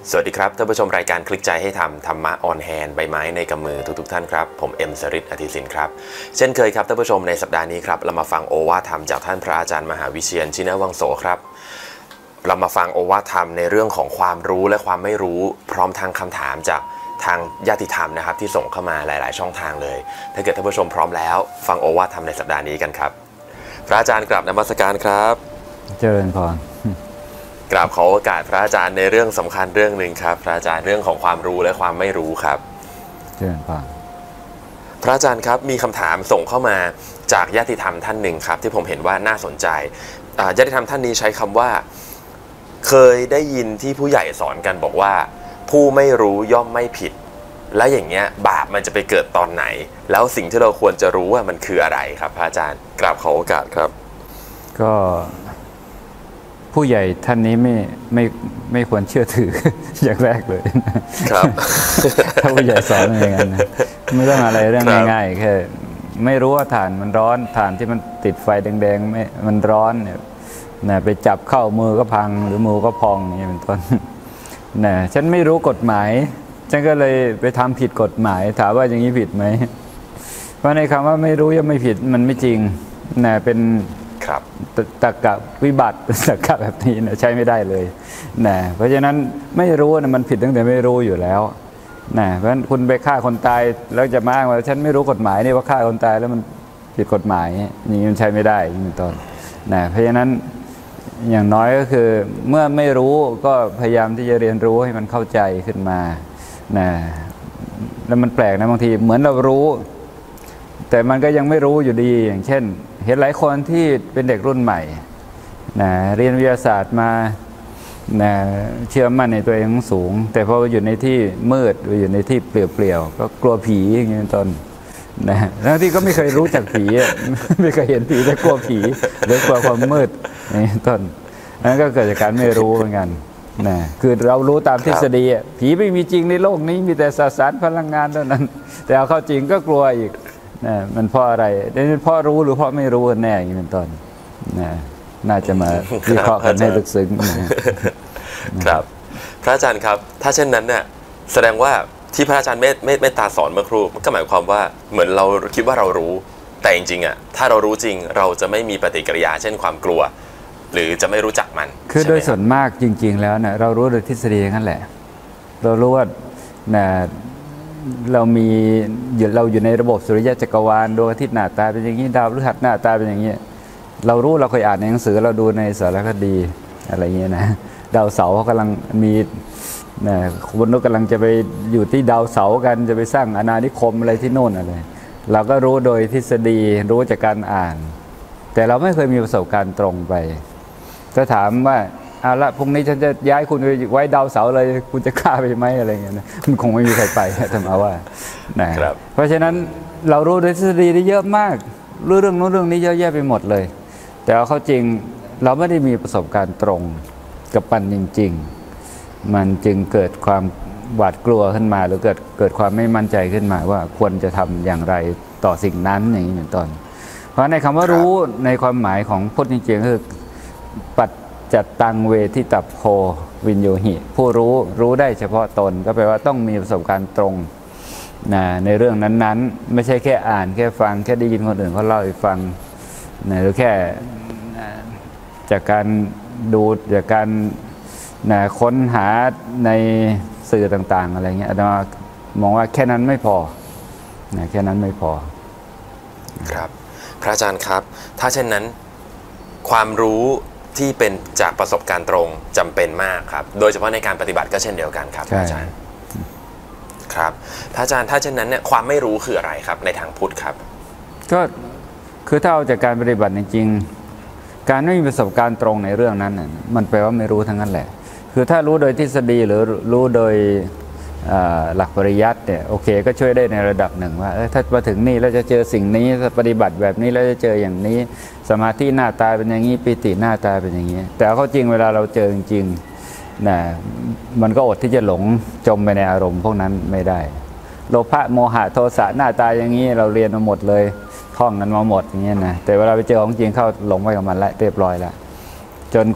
สวัสดีครับท่านผู้ชมรายการคลิกใจให้ทำธรรมะออนแฮนด์ใบไม้ในกำมือทุกท่านครับผมเอ็มสริตอธิสินครับเช่นเคยครับท่านผู้ชมในสัปดาห์นี้ครับเรามาฟังโอวาทธรรมจากท่านพระอาจารย์มหาวิเชียร ชินวังโสครับเรามาฟังโอวาทธรรมในเรื่องของความรู้และความไม่รู้พร้อมทางคำถามจากทางญาติธรรมนะครับที่ส่งเข้ามาหลายๆช่องทางเลยถ้าเกิดท่านผู้ชมพร้อมแล้วฟังโอวาทธรรมในสัปดาห์นี้กันครับพระอาจารย์กราบนมัสการครับเจริญพรกราบขอโอกาสพระอาจารย์ในเรื่องสำคัญเรื่องหนึ่งครับพระอาจารย์เรื่องของความรู้และความไม่รู้ครับเจริญพรพระอาจารย์ครับมีคำถามส่งเข้ามาจากญาติธรรมท่านหนึ่งครับที่ผมเห็นว่าน่าสนใจญาติธรรมท่านนี้ใช้คำว่าเคยได้ยินที่ผู้ใหญ่สอนกันบอกว่าผู้ไม่รู้ย่อมไม่ผิดและอย่างเงี้ยบาปมันจะไปเกิดตอนไหนแล้วสิ่งที่เราควรจะรู้ว่ามันคืออะไรครับพระอาจารย์กราบขอโอกาสครับก็ผู้ใหญ่ท่านนี้ไม่ควรเชื่อถืออย่างแรกเลยครับถ้าผู้ใหญ่สอนอย่างนั้นนะไม่ต้องอะไรเรื่องง่ายๆแค่ไม่รู้ว่าถ่านมันร้อนถ่านที่มันติดไฟแดงๆไม่มันร้อนเนี่ยไปจับเข้ามือก็พังหรือมือก็พองอย่างนี้เป็นต้นนะฉันไม่รู้กฎหมายฉันก็เลยไปทำผิดกฎหมายถามว่าอย่างนี้ผิดไหมเพราะในคำว่าไม่รู้ยังไม่ผิดมันไม่จริงนะเป็นตรรกะวิบัติตรรกะแบบนี้นะใช้ไม่ได้เลยนะเพราะฉะนั้นไม่รู้นะมันผิดตั้งแต่ไม่รู้อยู่แล้วนะเพราะฉะนั้นคุณไปฆ่าคนตายแล้วจะมาอ้างว่าฉันไม่รู้กฎหมายนี่ว่าฆ่าคนตายแล้วมันผิดกฎหมายนี่มันใช้ไม่ได้เป็นต้นนะเพราะฉะนั้นอย่างน้อยก็คือเมื่อไม่รู้ก็พยายามที่จะเรียนรู้ให้มันเข้าใจขึ้นมานะแล้วมันแปลกนะบางทีเหมือนเรารู้แต่มันก็ยังไม่รู้อยู่ดีอย่างเช่นเห็นหลายคนที่เป็นเด็กรุ่นใหม่นะเรียนวิทยาศาสตร์มานะเชื่อมั่นในตัวเองสูงแต่พออยู่ในที่มืดหรืออยู่ในที่เปลี่ยวๆก็กลัวผีอย่างนี้เป็นต้นนะทั้งที่ก็ไม่เคยรู้จักผีไม่เคยเห็นผีแต่กลัวผีหรือกลัวความมืดอย่างนี้ต้นนั่นก็เกิดจากการไม่รู้เหมือนกันนะคือเรารู้ตามทฤษฎีผีไม่มีจริงในโลกนี้มีแต่สสารพลังงานเท่านั้นแต่เอาเข้าจริงก็กลัวอีกนะมันเพราะอะไรนี่เพราะรู้หรือเพราะไม่รู้กันแน่อย่างนี้เป็นต้นนะน่าจะมาวิเคราะห์กันให้ลึกซึ้งครับพระอาจารย์ครับถ้าเช่นนั้นเนี่ยแสดงว่าที่พระอาจารย์เมตตาสอนเมื่อครู่ก็หมายความว่าเหมือนเราคิดว่าเรารู้แต่จริงๆอ่ะถ้าเรารู้จริงเราจะไม่มีปฏิกิริยาเช่นความกลัวหรือจะไม่รู้จักมันคือโดยส่วนมากจริงๆแล้วเนี่ยเรารู้โดยทฤษฎีนั่นแหละเรารู้ว่าเนี่ยเราอยู่ในระบบสุริยะจักรวาลดวงอาทิตย์หน้าตาเป็นอย่างนี้ดาวพฤหัสหน้าตาเป็นอย่างนี้เรารู้เราเคยอ่านในหนังสือเราดูในสารคดีอะไรเงี้ยนะดาวเสาร์เขากำลังมีนะคนนู้นกำลังจะไปอยู่ที่ดาวเสาร์กันจะไปสร้างอาณานิคมอะไรที่โน่นอะไรเราก็รู้โดยทฤษฎีรู้จากการอ่านแต่เราไม่เคยมีประสบการณ์ตรงไปก็ถามว่าเอาละพรุ่งนี้ฉันจะย้ายคุณไปไว้ดาวเสาร์เลยคุณจะกล้าไปไหมอะไรเงี้ยนะมันคงไม่มีใครไปธรรมะว่านะเพราะฉะนั้นเรารู้โดยทฤษฎีได้เยอะมากรู้เรื่องนู้นเรื่องนี้เยอะแยะไปหมดเลยแต่เอาเข้าจริงเราไม่ได้มีประสบการณ์ตรงกับมันจริงๆมันจึงเกิดความหวาดกลัวขึ้นมาหรือเกิดความไม่มั่นใจขึ้นมาว่าควรจะทำอย่างไรต่อสิ่งนั้นอย่างนี้เป็นต้นเพราะในคำว่ารู้ในความหมายของพุทธจริงๆคือปัจจัตตังเวทิตัพโพวินโยหิผู้รู้ได้เฉพาะตนก็แปลว่าต้องมีประสบการณ์ตรงนะในเรื่องนั้นๆไม่ใช่แค่อ่านแค่ฟังแค่ได้ยินคนอื่นเขาเล่าให้ฟังนะหรือแค่จากการดูจากการนะค้นหาในสื่อต่างๆอะไรเงี้ยอาตมามองว่าแค่นั้นไม่พอนะแค่นั้นไม่พอครับพระอาจารย์ครับถ้าเช่นนั้นความรู้ที่เป็นจากประสบการณ์ตรงจำเป็นมากครับโดยเฉพาะในการปฏิบัติก็เช่นเดียวกันครับพระอาจารย์ครับพระอาจารย์ถ้าเช่นนั้นเนี่ยความไม่รู้คืออะไรครับในทางพุทธครับก็คือถ้าเอาจากการปฏิบัติจริงๆการไม่มีประสบการณ์ตรงในเรื่องนั้นมันแปลว่าไม่รู้ทั้งนั้นแหละคือถ้ารู้โดยทฤษฎีหรือรู้โดยหลักปริยัติเนี่ยโอเคก็ช่วยได้ในระดับหนึ่งว่าถ้ามาถึงนี่แล้วจะเจอสิ่งนี้ปฏิบัติแบบนี้แล้วจะเจออย่างนี้สมาธิหน้าตาเป็นอย่างนี้ปิติหน้าตาเป็นอย่างนี้แต่เอาเข้าจริงเวลาเราเจอจริงๆนะมันก็อดที่จะหลงจมไปในอารมณ์พวกนั้นไม่ได้โลภะโมหะโทสะหน้าตาอย่างนี้เราเรียนมาหมดเลยท่องนั้นมาหมดอย่างเงี้ยนะแต่เวลาไปเจอของจริงเข้าหลงไปกับมันละเรียบร้อยแล้วจนกว่า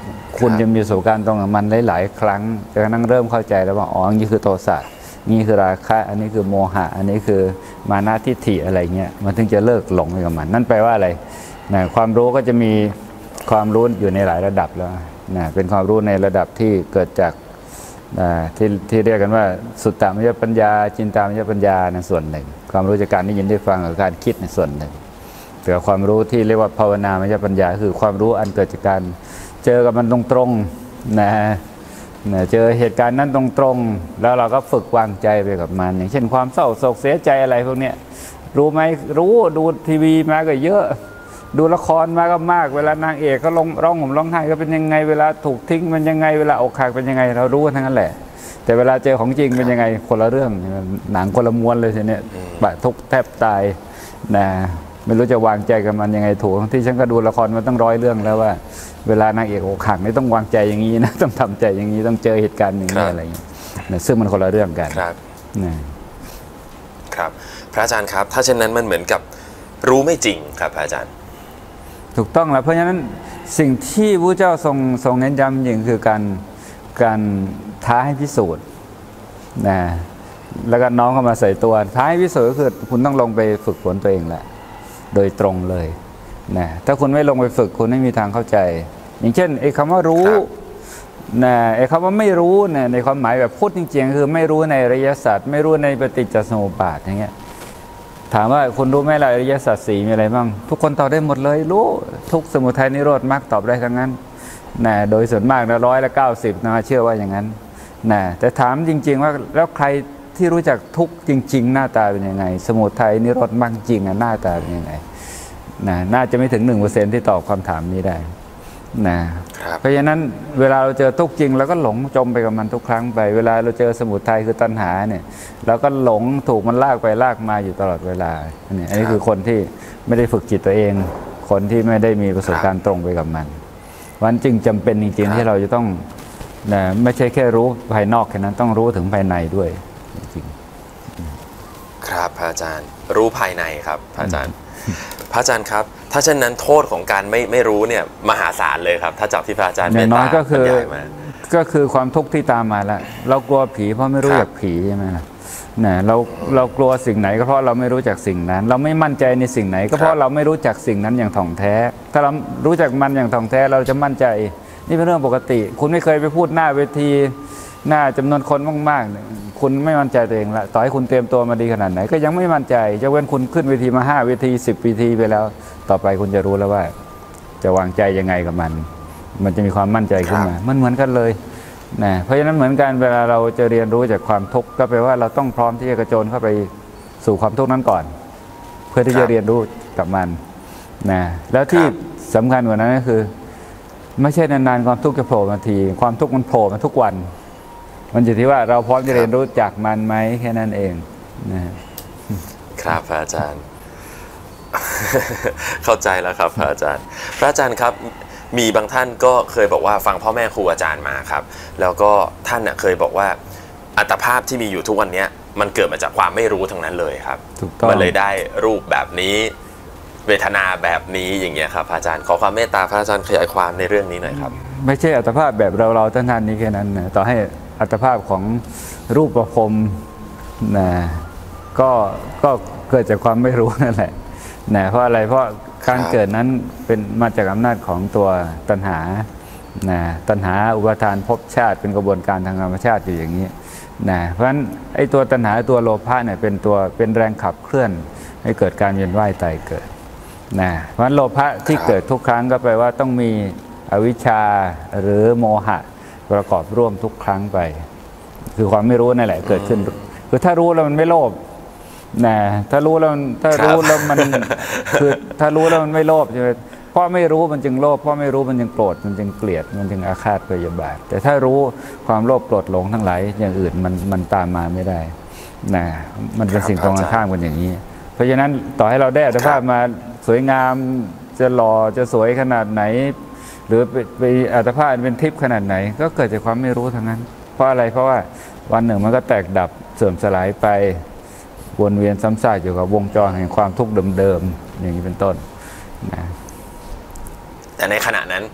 คุณจะมีประสบการณ์ตรงกับมันหลายๆครั้งจนกระทั่งเริ่มเข้าใจแล้วว่าอ๋อนี่คือโทสะนี่คือราคะอันนี้คือโมหะอันนี้คือมานะทิฏฐิอะไรเงี้ยมันถึงจะเลิกหลงไปกับมันนั่นแปลว่าอะไรนะความรู้ก็จะมีความรู้อยู่ในหลายระดับแล้วนะเป็นความรู้ในระดับที่เกิดจากที่เรียกกันว่าสุตตมยปัญญาจินตามยปัญญาในส่วนหนึ่งความรู้จากการได้ยินได้ฟังกับการคิดในส่วนหนึ่งแต่ความรู้ที่เรียกว่าภาวนามยปัญญาคือความรู้อันเกิดจากการเจอกับมันตรงๆนะเจอเหตุการณ์นั้นตรงๆแล้วเราก็ฝึกวางใจไปกับมันอย่างเช่นความเศร้าโศกเสียใจอะไรพวกนี้รู้ไหมรู้ดูทีวีมาก็เยอะดูละครมาก็มากเวลานางเอกเขาร้องห่มร้องไห้ก็เป็นยังไงเวลาถูกทิ้งมันยังไงเวลาอกหักเป็นยังไงเรารู้ทั้งนั้นแหละแต่เวลาเจอของจริงเป็นยังไงคนละเรื่องหนังคนละม้วนเลยทีเนี้ยบะทุกแทบตายนะไม่รู้จะวางใจกับมันยังไงถูกที่ฉันก็ดูละครมาตั้ง100 เรื่องแล้วว่าเวลานางเอกอกหักนี่ต้องวางใจอย่างนี้นะต้องทำใจอย่างนี้ต้องเจอเหตุการณ์อย่างนี้อะไรอย่างนี้นะซึ่งมันคนละเรื่องกันครับพระอาจารย์ครับถ้าเช่นนั้นมันเหมือนกับรู้ไม่จริงครับพระอาจารย์ถูกต้องแล้วเพราะฉะนั้นสิ่งที่พระเจ้าทรงเน้นย้ำอย่างคือการท้าให้พิสูจน์นะแล้วก็น้องเข้ามาใส่ตัวท้าให้พิสูจน์ก็คือคุณต้องลงไปฝึกฝนตัวเองแหละโดยตรงเลยนะถ้าคุณไม่ลงไปฝึกคุณไม่มีทางเข้าใจอย่างเช่นไอ้คำว่ารู้นะไอ้คำว่าไม่รู้เนี่ยในความหมายแบบพูดจริงๆคือไม่รู้ในอริยสัจไม่รู้ในปฏิจจสมุปบาทอย่างเงี้ยถามว่าคุณรู้ไหมล่ะอริยสัจ4มีอะไรบ้างทุกคนตอบได้หมดเลยรู้ทุกสมุทัยนิโรธมรรคตอบได้ทั้งนั้นนะโดยส่วนมากนะ190%นะเชื่อว่าอย่างนั้นนะแต่ถามจริงๆว่าแล้วใครที่รู้จักทุกจริงๆหน้าตาเป็นยังไงสมุทัยนิโรธมรรคจริงหน้าตาเป็นยังไงนะน่าจะไม่ถึง 1% ที่ตอบคำถามนี้ได้นะเพราะฉะนั้นเวลาเราเจอทุกข์จริงเราก็หลงจมไปกับมันทุกครั้งไปเวลาเราเจอสมุทัยคือตัณหาเนี่ยเราก็หลงถูกมันลากไปลากมาอยู่ตลอดเวลาอันนี้คือคนที่ไม่ได้ฝึกจิตตัวเองคนที่ไม่ได้มีประสบการณ์ตรงไปกับมันวันจึงจำเป็นจริงๆที่เราจะต้องนะไม่ใช่แค่รู้ภายนอกแค่นั้นต้องรู้ถึงภายในด้วยจริงครับพระอาจารย์รู้ภายในครับพระอาจารย์พระอาจารย์ครับถ้าเช่นนั้นโทษของการไม่รู้เนี่ยมหาศาลเลยครับถ้าจับที่พระอาจารย์เมตตาก็คือความทุกข์ที่ตามมาแล้วเรากลัวผีเพราะไม่รู้จักผีใช่ไหมล่ะเนี่ยเรากลัวสิ่งไหนก็เพราะเราไม่รู้จักสิ่งนั้นเราไม่มั่นใจในสิ่งไหนก็เพราะเราไม่รู้จักสิ่งนั้นอย่างถ่องแท้ถ้าเรารู้จักมันอย่างถ่องแท้เราจะมั่นใจนี่เป็นเรื่องปกติคุณไม่เคยไปพูดหน้าเวทีหน้าจำนวนคนมากๆคุณไม่มั่นใจตัวเองละต่อให้คุณเตรียมตัวมาดีขนาดไหนก็ยังไม่มั่นใจจะเว้นคุณขึ้นเวทีมา5 เวที10 เวทีไปแล้วต่อไปคุณจะรู้แล้วว่าจะวางใจยังไงกับมันจะมีความมั่นใจขึ้นมามันเหมือนกันเลยนะเพราะฉะนั้นเหมือนกันเวลาเราจะเรียนรู้จากความทุกข์ก็แปลว่าเราต้องพร้อมที่จะกระโจนเข้าไปสู่ความทุกข์นั้นก่อนเพื่อที่จะเรียนรู้กับมันนะแล้วที่สำคัญกว่านั้นก็คือไม่ใช่นานๆความทุกข์จะโผล่มาทีความทุกข์มันโผล่มาทุกวันมันอยู่ที่ว่าเราพร้อมจะเรียนรู้จากมันไหมแค่นั้นเองนะครับพระอาจารย์ เข้าใจแล้วครับพระอาจารย์พระอาจารย์ครับมีบางท่านก็เคยบอกว่าฟังพ่อแม่ครูอาจารย์มาครับแล้วก็ท่านเคยบอกว่าอัตภาพที่มีอยู่ทุกวันนี้มันเกิดมาจากความไม่รู้ทั้งนั้นเลยครับมันเลยได้รูปแบบนี้เวทนาแบบนี้อย่างเงี้ยครับพระอาจารย์ขอความเมตตาพระอาจารย์ขยายความในเรื่องนี้หน่อยครับไม่ใช่อัตภาพแบบเราท่านนี้แค่นั้นนะต่อให้อัตภาพของรูปประพรมนะก็เกิดจากความไม่รู้นั่นแหละนะเพราะอะไรเพราะการเกิดนั้นเป็นมาจากอำนาจของตัวตัณหานะตัณหาอุปาทานภพชาติเป็นกระบวนการทางธรรมชาติอยู่อย่างนี้นะเพราะฉะนั้นไอ้ตัวตัณหาตัวโลภะเนี่ยเป็นแรงขับเคลื่อนให้เกิดการเวียนว่ายตายเกิดนะเพราะฉะนั้นโลภะที่เกิดทุกครั้งก็แปลว่าต้องมีอวิชชาหรือโมหะประกอบร่วมทุกครั้งไปคือความไม่รู้นั่นแหละเกิดขึ้นคือถ้ารู้แล้วมันไม่โลภนะถ้ารู้แล้วมันคือถ้ารู้แล้วมันไม่โลภใช่ไหมเพราะไม่รู้มันจึงโลภเพราะไม่รู้มันจึงโกรธมันจึงเกลียดมันจึงอาฆาตพยาบาทแต่ถ้ารู้ความโลภโกรธหลงทั้งหลายอย่างอื่นมันตามมาไม่ได้นะมันเป็นสิ่งตรงกันข้ามกันอย่างนี้เพราะฉะนั้นต่อให้เราได้อัตภาพมาสวยงามจะหล่อจะสวยขนาดไหนหรือไปอัตภาพเป็นทิพย์ขนาดไหนก็เกิดจากความไม่รู้ทั้งนั้นเพราะอะไรเพราะว่าวันหนึ่งมันก็แตกดับเสื่อมสลายไปวนเวียนซ้ำซากอยู่กับวงจรแห่งความทุกข์เดิมๆอย่างนี้เป็นต้นนะแต่ในขณะนั้น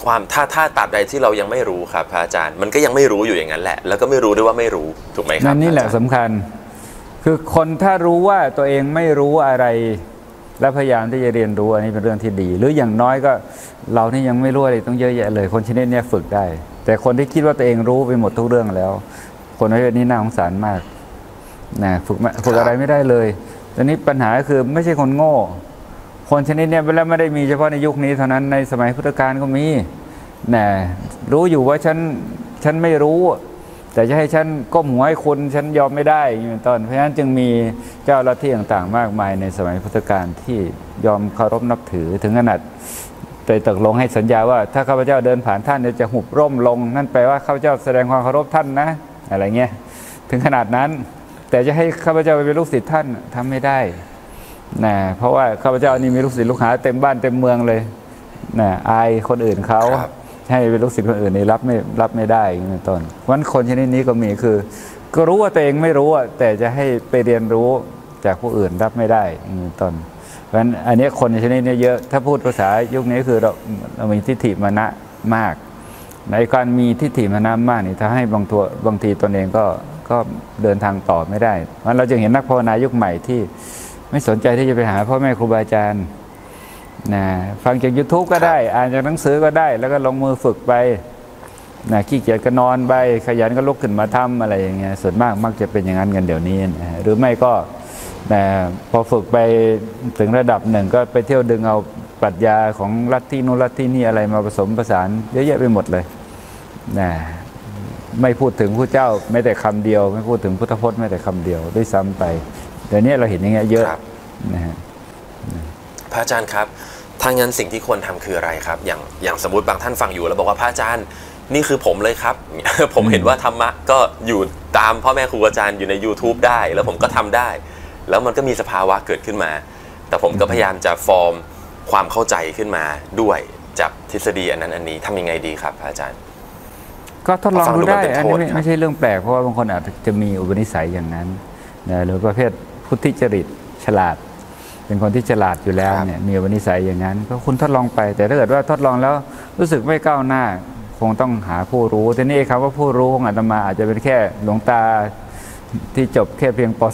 ความถ้าตราบใดที่เรายังไม่รู้ครับพระอาจารย์มันก็ยังไม่รู้อยู่อย่างนั้นแหละแล้วก็ไม่รู้ด้วยว่าไม่รู้ถูกไหมครับนี่แหละสำคัญคือคนถ้ารู้ว่าตัวเองไม่รู้อะไรและพยายามที่จะเรียนรู้อันนี้เป็นเรื่องที่ดีหรืออย่างน้อยก็เรานี่ยังไม่รู้อะไรต้องเยอะแยะเลยคนชนิดนี้ฝึกได้แต่คนที่คิดว่าตัวเองรู้ไปหมดทุกเรื่องแล้วคนประเภทนี้น่าสงสารมากนะฝึกอะไรไม่ได้เลยตอนนี้ปัญหาคือไม่ใช่คนโง่คนชนิดนี้แล้วไม่ได้มีเฉพาะในยุคนี้เท่านั้นในสมัยพุทธกาลก็มีนะรู้อยู่ว่าฉันไม่รู้แต่จะให้ฉันก้มหัวให้คุณฉันยอมไม่ได้อย่างต้นเพราะฉะนั้นจึงมีเจ้าลัทธิต่างๆมากมายในสมัยพุทธกาลที่ยอมเคารพนับถือถึงขนาดไปตกลงให้สัญญาว่าถ้าข้าพเจ้าเดินผ่านท่านจะหุบร่มลงนั่นแปลว่าข้าพเจ้าแสดงความเคารพท่านนะอะไรเงี้ยถึงขนาดนั้นแต่จะให้ข้าพเจ้าไปเป็นลูกศิษย์ท่านทำไม่ได้นะเพราะว่าข้าพเจ้านี่มีลูกศิษย์ลูกหาเต็มบ้านเต็มเมืองเลยนะอายคนอื่นเขาให้เป็นลูกศิษย์คนอื่นนี่รับไม่ได้อย่างนี้ต้นเพราะฉะนั้นคนชนิดนี้ก็มีคือก็รู้ว่าตัวเองไม่รู้แต่จะให้ไปเรียนรู้จากผู้อื่นรับไม่ได้อย่างนี้ต้นเพราะฉะนั้นอันนี้คนชนิดนี้เยอะถ้าพูดภาษายุคนี้คือเรามีทิฏฐิมานะมากในการมีทิฏฐิมานะมากนี่ถ้าให้บางทีตนเองก็เดินทางต่อไม่ได้เพราะเราจึงเห็นนักภาวนายุคใหม่ที่ไม่สนใจที่จะไปหาพ่อแม่ครูบาอาจารย์นะฟังจาก YouTube ก็ได้อ่านจากหนังสือก็ได้แล้วก็ลงมือฝึกไปนะขี้เกียจก็นอนไปขยันก็ลุกขึ้นมาทำอะไรอย่างเงี้ยส่วนมากมักจะเป็นอย่างนั้นกันเดี๋ยวนี้นะหรือไม่ก็พอฝึกไปถึงระดับหนึ่งก็ไปเที่ยวดึงเอาปรัชญาของลัทธินู้นลัทธินี้อะไรมาผสมผสานเยอะแยะไปหมดเลยนะไม่พูดถึงพระเจ้าไม่แต่คำเดียวไม่พูดถึงพุทธพจน์ไม่แต่คำเดียวด้วยซ้ำไปเดี๋ยวนี้เราเห็นอย่างเงี้ยเยอะนะฮะพระอาจารย์ครับถ้างั้นสิ่งที่ควรทำคืออะไรครับอย่างสมมติบางท่านฟังอยู่แล้วบอกว่าพระอาจารย์นี่คือผมเลยครับ ผมเห็นว่าธรรมะก็อยู่ตามพ่อแม่ครูอาจารย์อยู่ใน YouTube ได้แล้วผมก็ทำได้แล้วมันก็มีสภาวะเกิดขึ้นมาแต่ผมก็พยายามจะฟอร์มความเข้าใจขึ้นมาด้วยจากทฤษฎีอันนั้นอันนี้ทำยังไงดีครับพระอาจารย์ก็ทดลองดูได้อันนี้ไม่ใช่เรื่องแปลกเพราะว่าบางคนอาจจะมีอุปนิสัยอย่างนั้นหรือประเภทพุทธิจริตฉลาดเป็นคนที่ฉลาดอยู่แล้วเนี่ยมีอุปนิสัยอย่างนั้นก็คุณทดลองไปแต่ถ้าเกิดว่าทดลองแล้วรู้สึกไม่ก้าวหน้าคงต้องหาผู้รู้แต่นี่ครับว่าผู้รู้ของอาตมาอาจจะเป็นแค่หลวงตาที่จบแค่เพียงป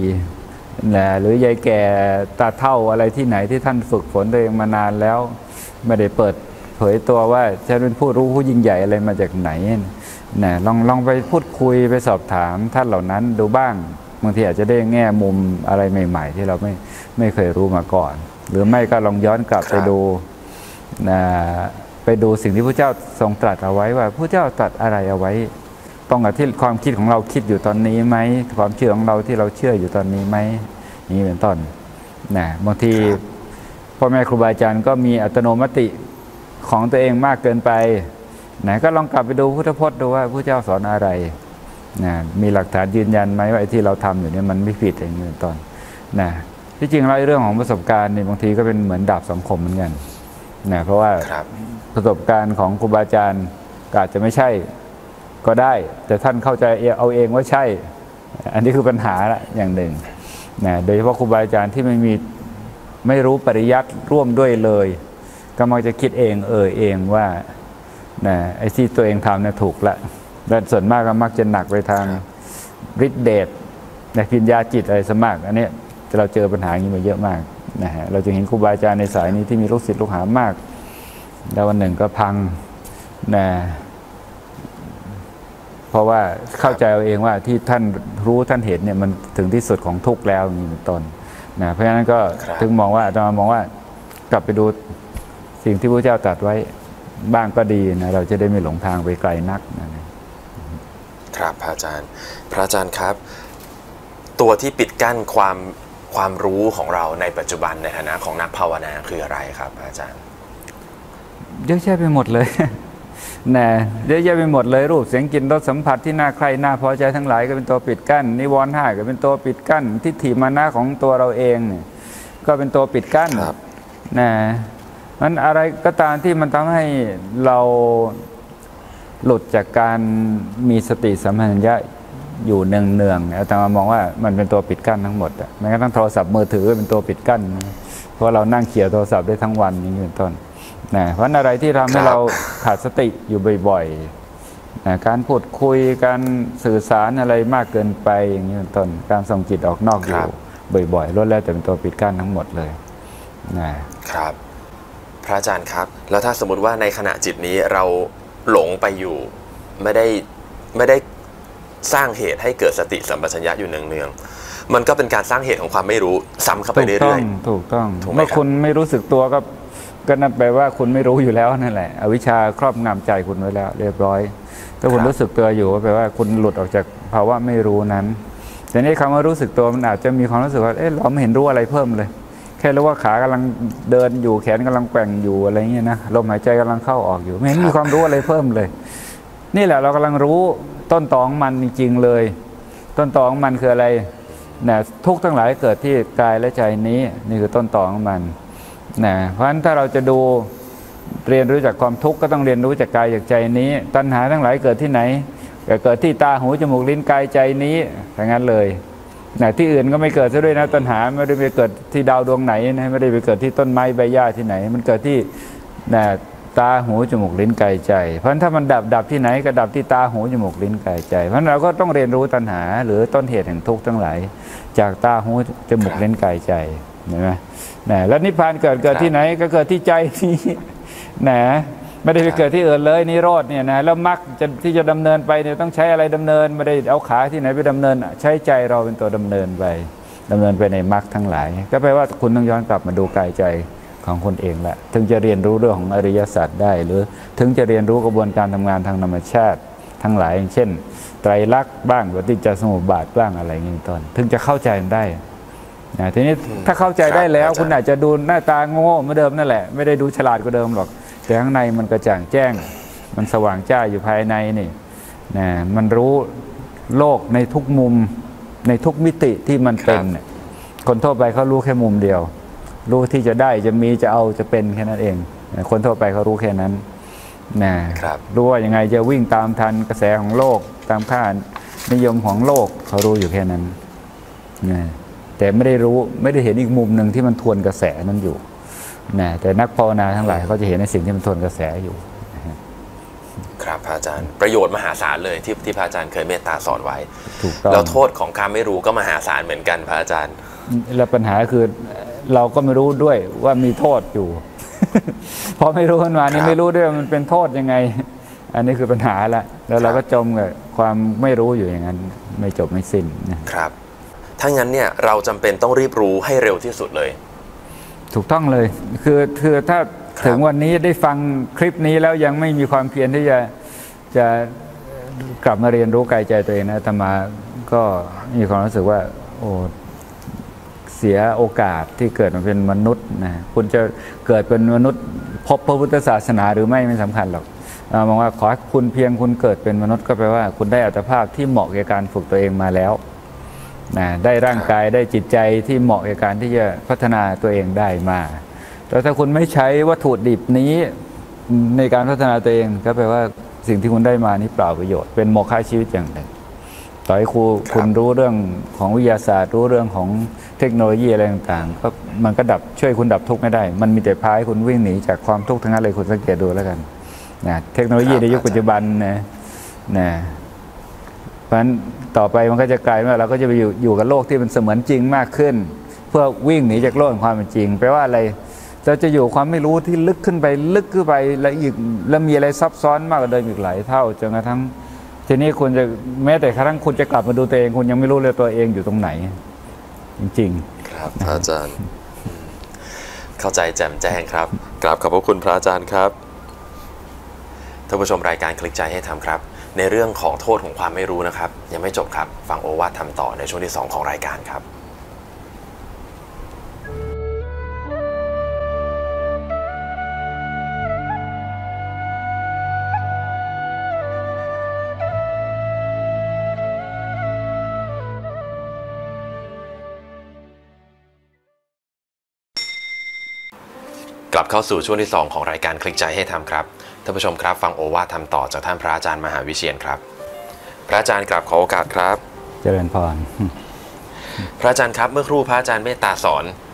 .4 นะหรือยายแก่ตาเท่าอะไรที่ไหนที่ท่านฝึกฝนตัวเองมานานแล้วไม่ได้เปิดเผยตัวว่าจะเป็นผู้รู้ผู้ยิ่งใหญ่อะไรมาจากไหนนะลองไปพูดคุยไปสอบถามท่านเหล่านั้นดูบ้างบางทีอาจจะได้แง่มุมอะไรใหม่ๆที่เราไม่เคยรู้มาก่อนหรือไม่ก็ลองย้อนกลับไปดูสิ่งที่พระเจ้าทรงตรัสเอาไว้ว่าพระเจ้าตรัสอะไรเอาไว้ตรงกับที่ความคิดของเราคิดอยู่ตอนนี้ไหมความเชื่อของเราที่เราเชื่ออยู่ตอนนี้ไหมนี่เป็นต้นนะบางทีพ่อแม่ครูบาอาจารย์ก็มีอัตโนมัติของตัวเองมากเกินไปนะก็ลองกลับไปดูพุทธพจน์ดูว่าพระเจ้าสอนอะไรนะมีหลักฐานยืนยันไหมว่าไอ้ที่เราทำอยู่เนี่ยมันไม่ผิดอย่างนี้เป็นต้นนะที่จริงเรื่องของประสบการณ์เนี่ยบางทีก็เป็นเหมือนดาบสองคมเหมือนกันนะเพราะว่าประสบการณ์ของครูบาอาจารย์อาจจะไม่ใช่ก็ได้แต่ท่านเข้าใจเอาเองว่าใช่อันนี้คือปัญหาละอย่างหนึ่งนะโดยเฉพาะครูบาอาจารย์ที่ไม่รู้ปริยัติร่วมด้วยเลยก็มักจะคิดเองว่านะไอ้ที่ตัวเองทำเนี่ยถูกละและส่วนมากก็มักจะหนักไปทางฤทธิเดชในปัญญาจิตอะไรสมากอันนี้เราเจอปัญหาอย่างนี้มาเยอะมากนะฮะเราจะเห็นครูบาอาจารย์ในสายนี้ที่มีลูกศิษย์ลูกหามากแล้ววันหนึ่งก็พังนะเพราะว่าเข้าใจเอาเองว่าที่ท่านรู้ท่านเห็นเนี่ยมันถึงที่สุดของทุกข์แล้วนี่เป็นต้นนะเพราะฉะนั้นก็ถึงมองว่าอาจารย์มองว่ากลับไปดูสิ่งที่พระเจ้าตรัสไว้บ้างก็ดีนะเราจะได้ไม่หลงทางไปไกลนักนะครับพระอาจารย์ครับตัวที่ปิดกั้นความรู้ของเราในปัจจุบันในฐานะของนักภาวนาคืออะไรครับอาจารย์เยอะแยะไปหมดเลยนะเยอะแยะไปหมดเลยรูปเสียงกลิ่นรสสัมผัสที่น่าใคร่น่าพอใจทั้งหลายก็เป็นตัวปิดกั้นนิวรณ์ห้าก็เป็นตัวปิดกั้นทิฏฐิมานะของตัวเราเองก็เป็นตัวปิดกั้นนะมันอะไรก็ตามที่มันทำให้เราหลุดจากการมีสติสัมปชัญญะอยู่เนืองๆอาตมามองว่ามันเป็นตัวปิดกั้นทั้งหมดแม้กระทั่งโทรศัพท์มือถือเป็นตัวปิดกั้นเพราะเรานั่งเขี่ยโทรศัพท์ได้ทั้งวันนี้เป็นต้นนะเพราะอะไรที่ทำให้เราขาดสติอยู่บ่อยๆนะการพูดคุยการสื่อสารอะไรมากเกินไปอย่างนี้เป็นต้นการส่งจิตออกนอกอยู่บ่อยๆล้วนแล้วแต่เป็นตัวปิดกั้นทั้งหมดเลยนะครับพระอาจารย์ครับแล้วถ้าสมมติว่าในขณะจิตนี้เราหลงไปอยู่ไม่ได้สร้างเหตุให้เกิดสติสัมปชัญญะอยู่เนืองๆมันก็เป็นการสร้างเหตุของความไม่รู้ซ้ำเข้าไปเรื่อยๆถูกต้องเมื่อคุณไม่รู้สึกตัวก็นั่นแปลว่าคุณไม่รู้อยู่แล้วนั่นแหละอวิชชาครอบงำใจคุณไว้แล้วเรียบร้อยถ้าคุณรู้สึกตัวอยู่ก็แปลว่าคุณหลุดออกจากภาวะไม่รู้นั้นแต่นี้คำว่ารู้สึกตัวมันอาจจะมีความรู้สึกว่าเราไม่เห็นรู้อะไรเพิ่มเลยแค่รู้ว่าขากำลังเดินอยู่แขนกำลังแกว่งอยู่อะไรเงี้ยนะลมหายใจกำลังเข้าออกอยู่ไม่เห็นมีความรู้อะไรเพิ่มเลยนี่แหละเรากำลังรู้ต้นตอของมันจริงๆเลยต้นตอของมันคืออะไรนะทุกทั้งหลายเกิดที่กายและใจนี้นี่คือต้นตอของมันนะเพราะฉะนั้นถ้าเราจะดูเรียนรู้จากความทุกข์ก็ต้องเรียนรู้จากกายจากใจนี้ตัณหาทั้งหลายเกิดที่ไหนเกิดที่ตาหูจมูกลิ้นกายใจนี้อย่างนั้นเลยนะที่อื่นก็ไม่เกิดซะด้วยนะตัณหาไม่ได้ไปเกิดที่ดาวดวงไหนนะไม่ได้ไปเกิดที่ต้นไม้ใบหญ้าที่ไหนมันเกิดที่นะตาหูจมูกลิ้นกายใจเพราะฉะนั้นถ้ามันดับที่ไหนก็ดับที่ตาหูจมูกลิ้นกายใจเพราะฉะนั้นเราก็ต้องเรียนรู้ตัณหาหรือต้นเหตุแห่งทุกข์ทั้งหลายจากตาหูจมูกลิ้นกายใจเห็นไหมนะแล้วนิพพานเกิดที่ไหนก็เกิดที่ใจนี้นะไม่ได้ไปเกิดที่อื่นเลยนิโรธเนี่ยนะแล้วมรรคที่จะดำเนินไปเนี่ยต้องใช้อะไรดำเนินไม่ได้เอาขาที่ไหนไปดำเนินใช้ใจเราเป็นตัวดำเนินไปในมรรคทั้งหลายก็แปลว่าคุณต้องย้อนกลับมาดูกายใจของคนเองแหละถึงจะเรียนรู้เรื่องของอริยสัจได้หรือถึงจะเรียนรู้กระบวนการทำงานทางธรรมชาติทั้งหลายอย่างเช่นไตรลักษณ์บ้างปฏิจจสมุปบาทบ้างอะไรอย่างนี้ต้นถึงจะเข้าใจได้นะทีนี้ถ้าเข้าใจได้แล้วคุณอาจจะดูหน้าตาโง่เหมือนเดิมนั่นแหละไม่ได้ดูฉลาดกว่าเดิมหรอกแต่ข้างในมันกระจ่างแจ้งมันสว่างจ้าอยู่ภายในนี่นะมันรู้โลกในทุกมุมในทุกมิติที่มันเป็นคนทั่วไปเขารู้แค่มุมเดียวรู้ที่จะได้จะมีจะเอาจะเป็นแค่นั้นเองคนทั่วไปเขารู้แค่นั้นนะรู้ว่ายังไงจะวิ่งตามทันกระแสของโลกตามค่านิยมของโลกเขารู้อยู่แค่นั้นนะแต่ไม่ได้รู้ไม่ได้เห็นอีกมุมหนึ่งที่มันทวนกระแสนั้นอยู่นะแต่นักภาวนาทั้งหลายเขาจะเห็นในสิ่งที่มันทวนกระแสอยู่ครับพระอาจารย์ประโยชน์มหาศาลเลยที่พระอาจารย์เคยเมตตาสอนไว้ถูกต้องแล้วโทษของการไม่รู้ก็มหาศาลเหมือนกันพระอาจารย์แล้วปัญหาคือเราก็ไม่รู้ด้วยว่ามีโทษอยู่ พอไม่รู้ขึ้นมานี่ไม่รู้ด้วยมันเป็นโทษยังไงอันนี้คือปัญหาละแล้วเราก็จมกับความไม่รู้อยู่อย่างนั้นไม่จบไม่สิ้นนะครับถ้างั้นเนี่ยเราจำเป็นต้องรีบรู้ให้เร็วที่สุดเลยถูกต้องเลยคือถ้าถึงวันนี้ได้ฟังคลิปนี้แล้วยังไม่มีความเพียรที่จะกลับมาเรียนรู้กายใจตัวเองนะอาตมาก็มีความรู้สึกว่าโอ้เสียโอกาสที่เกิดมาเป็นมนุษย์นะคุณจะเกิดเป็นมนุษย์พบพระพุทธศาสนาหรือไม่สำคัญหรอกมองว่าขอคุณเพียงคุณเกิดเป็นมนุษย์ก็แปลว่าคุณได้อัตภาพที่เหมาะแก่การฝึกตัวเองมาแล้วนะได้ร่างกายได้จิตใจที่เหมาะแก่การที่จะพัฒนาตัวเองได้มาแต่ถ้าคุณไม่ใช้วัตถุดิบนี้ในการพัฒนาตัวเองก็แปลว่าสิ่งที่คุณได้มานี้เปล่าประโยชน์เป็นโมฆะชีวิตอย่างหนึ่งต่อให้คุณรู้เรื่องของวิทยาศาสตร์รู้เรื่องของเทคโนโลยีอะไรต่างๆก็มันก็ช่วยคุณดับทุกข์ไม่ได้มันมีแต่พาให้คุณวิ่งหนีจากความทุกข์ทั้งนั้นเลยคุณสังเกตดูแล้วกันนะเทคโนโลยีในยุคปัจจุบันนะเพราะฉะนั้นต่อไปมันก็จะกลายว่าเราก็จะไปอยู่กับโลกที่มันเสมือนจริงมากขึ้นเพื่อวิ่งหนีจากโลกแห่งความเป็นจริงแปลว่าอะไรเราจะอยู่ความไม่รู้ที่ลึกขึ้นไปแล้วมีอะไรซับซ้อนมากกว่าเดิมอีกหลายเท่าจนกระทั่งทีนี้คุณจะแม้แต่ครั้งคุณจะกลับมาดูตัวเองคุณยังไม่รู้เลยตัวเองอยู่ตรงไหนจริงๆครับพระอาจารย์เข้าใจแจ่มแจ้งครับกราบขอบพระคุณพระอาจารย์ครับท่านผู้ชมรายการคลิกใจให้ทำครับในเรื่องของโทษของความไม่รู้นะครับยังไม่จบครับฟังโอวาททำต่อในช่วงที่2ของรายการครับกลับเข้าสู่ช่วงที่2ของรายการคลิกใจให้ทำครับท่านผู้ชมครับฟังโอวาททำต่อจากท่านพระอาจารย์มหาวิเชียรครับพระอาจารย์กราบขอโอกาสครับเจริญพรพระอาจารย์ครับเมื่อครู่พระอาจารย์เมตตาสอน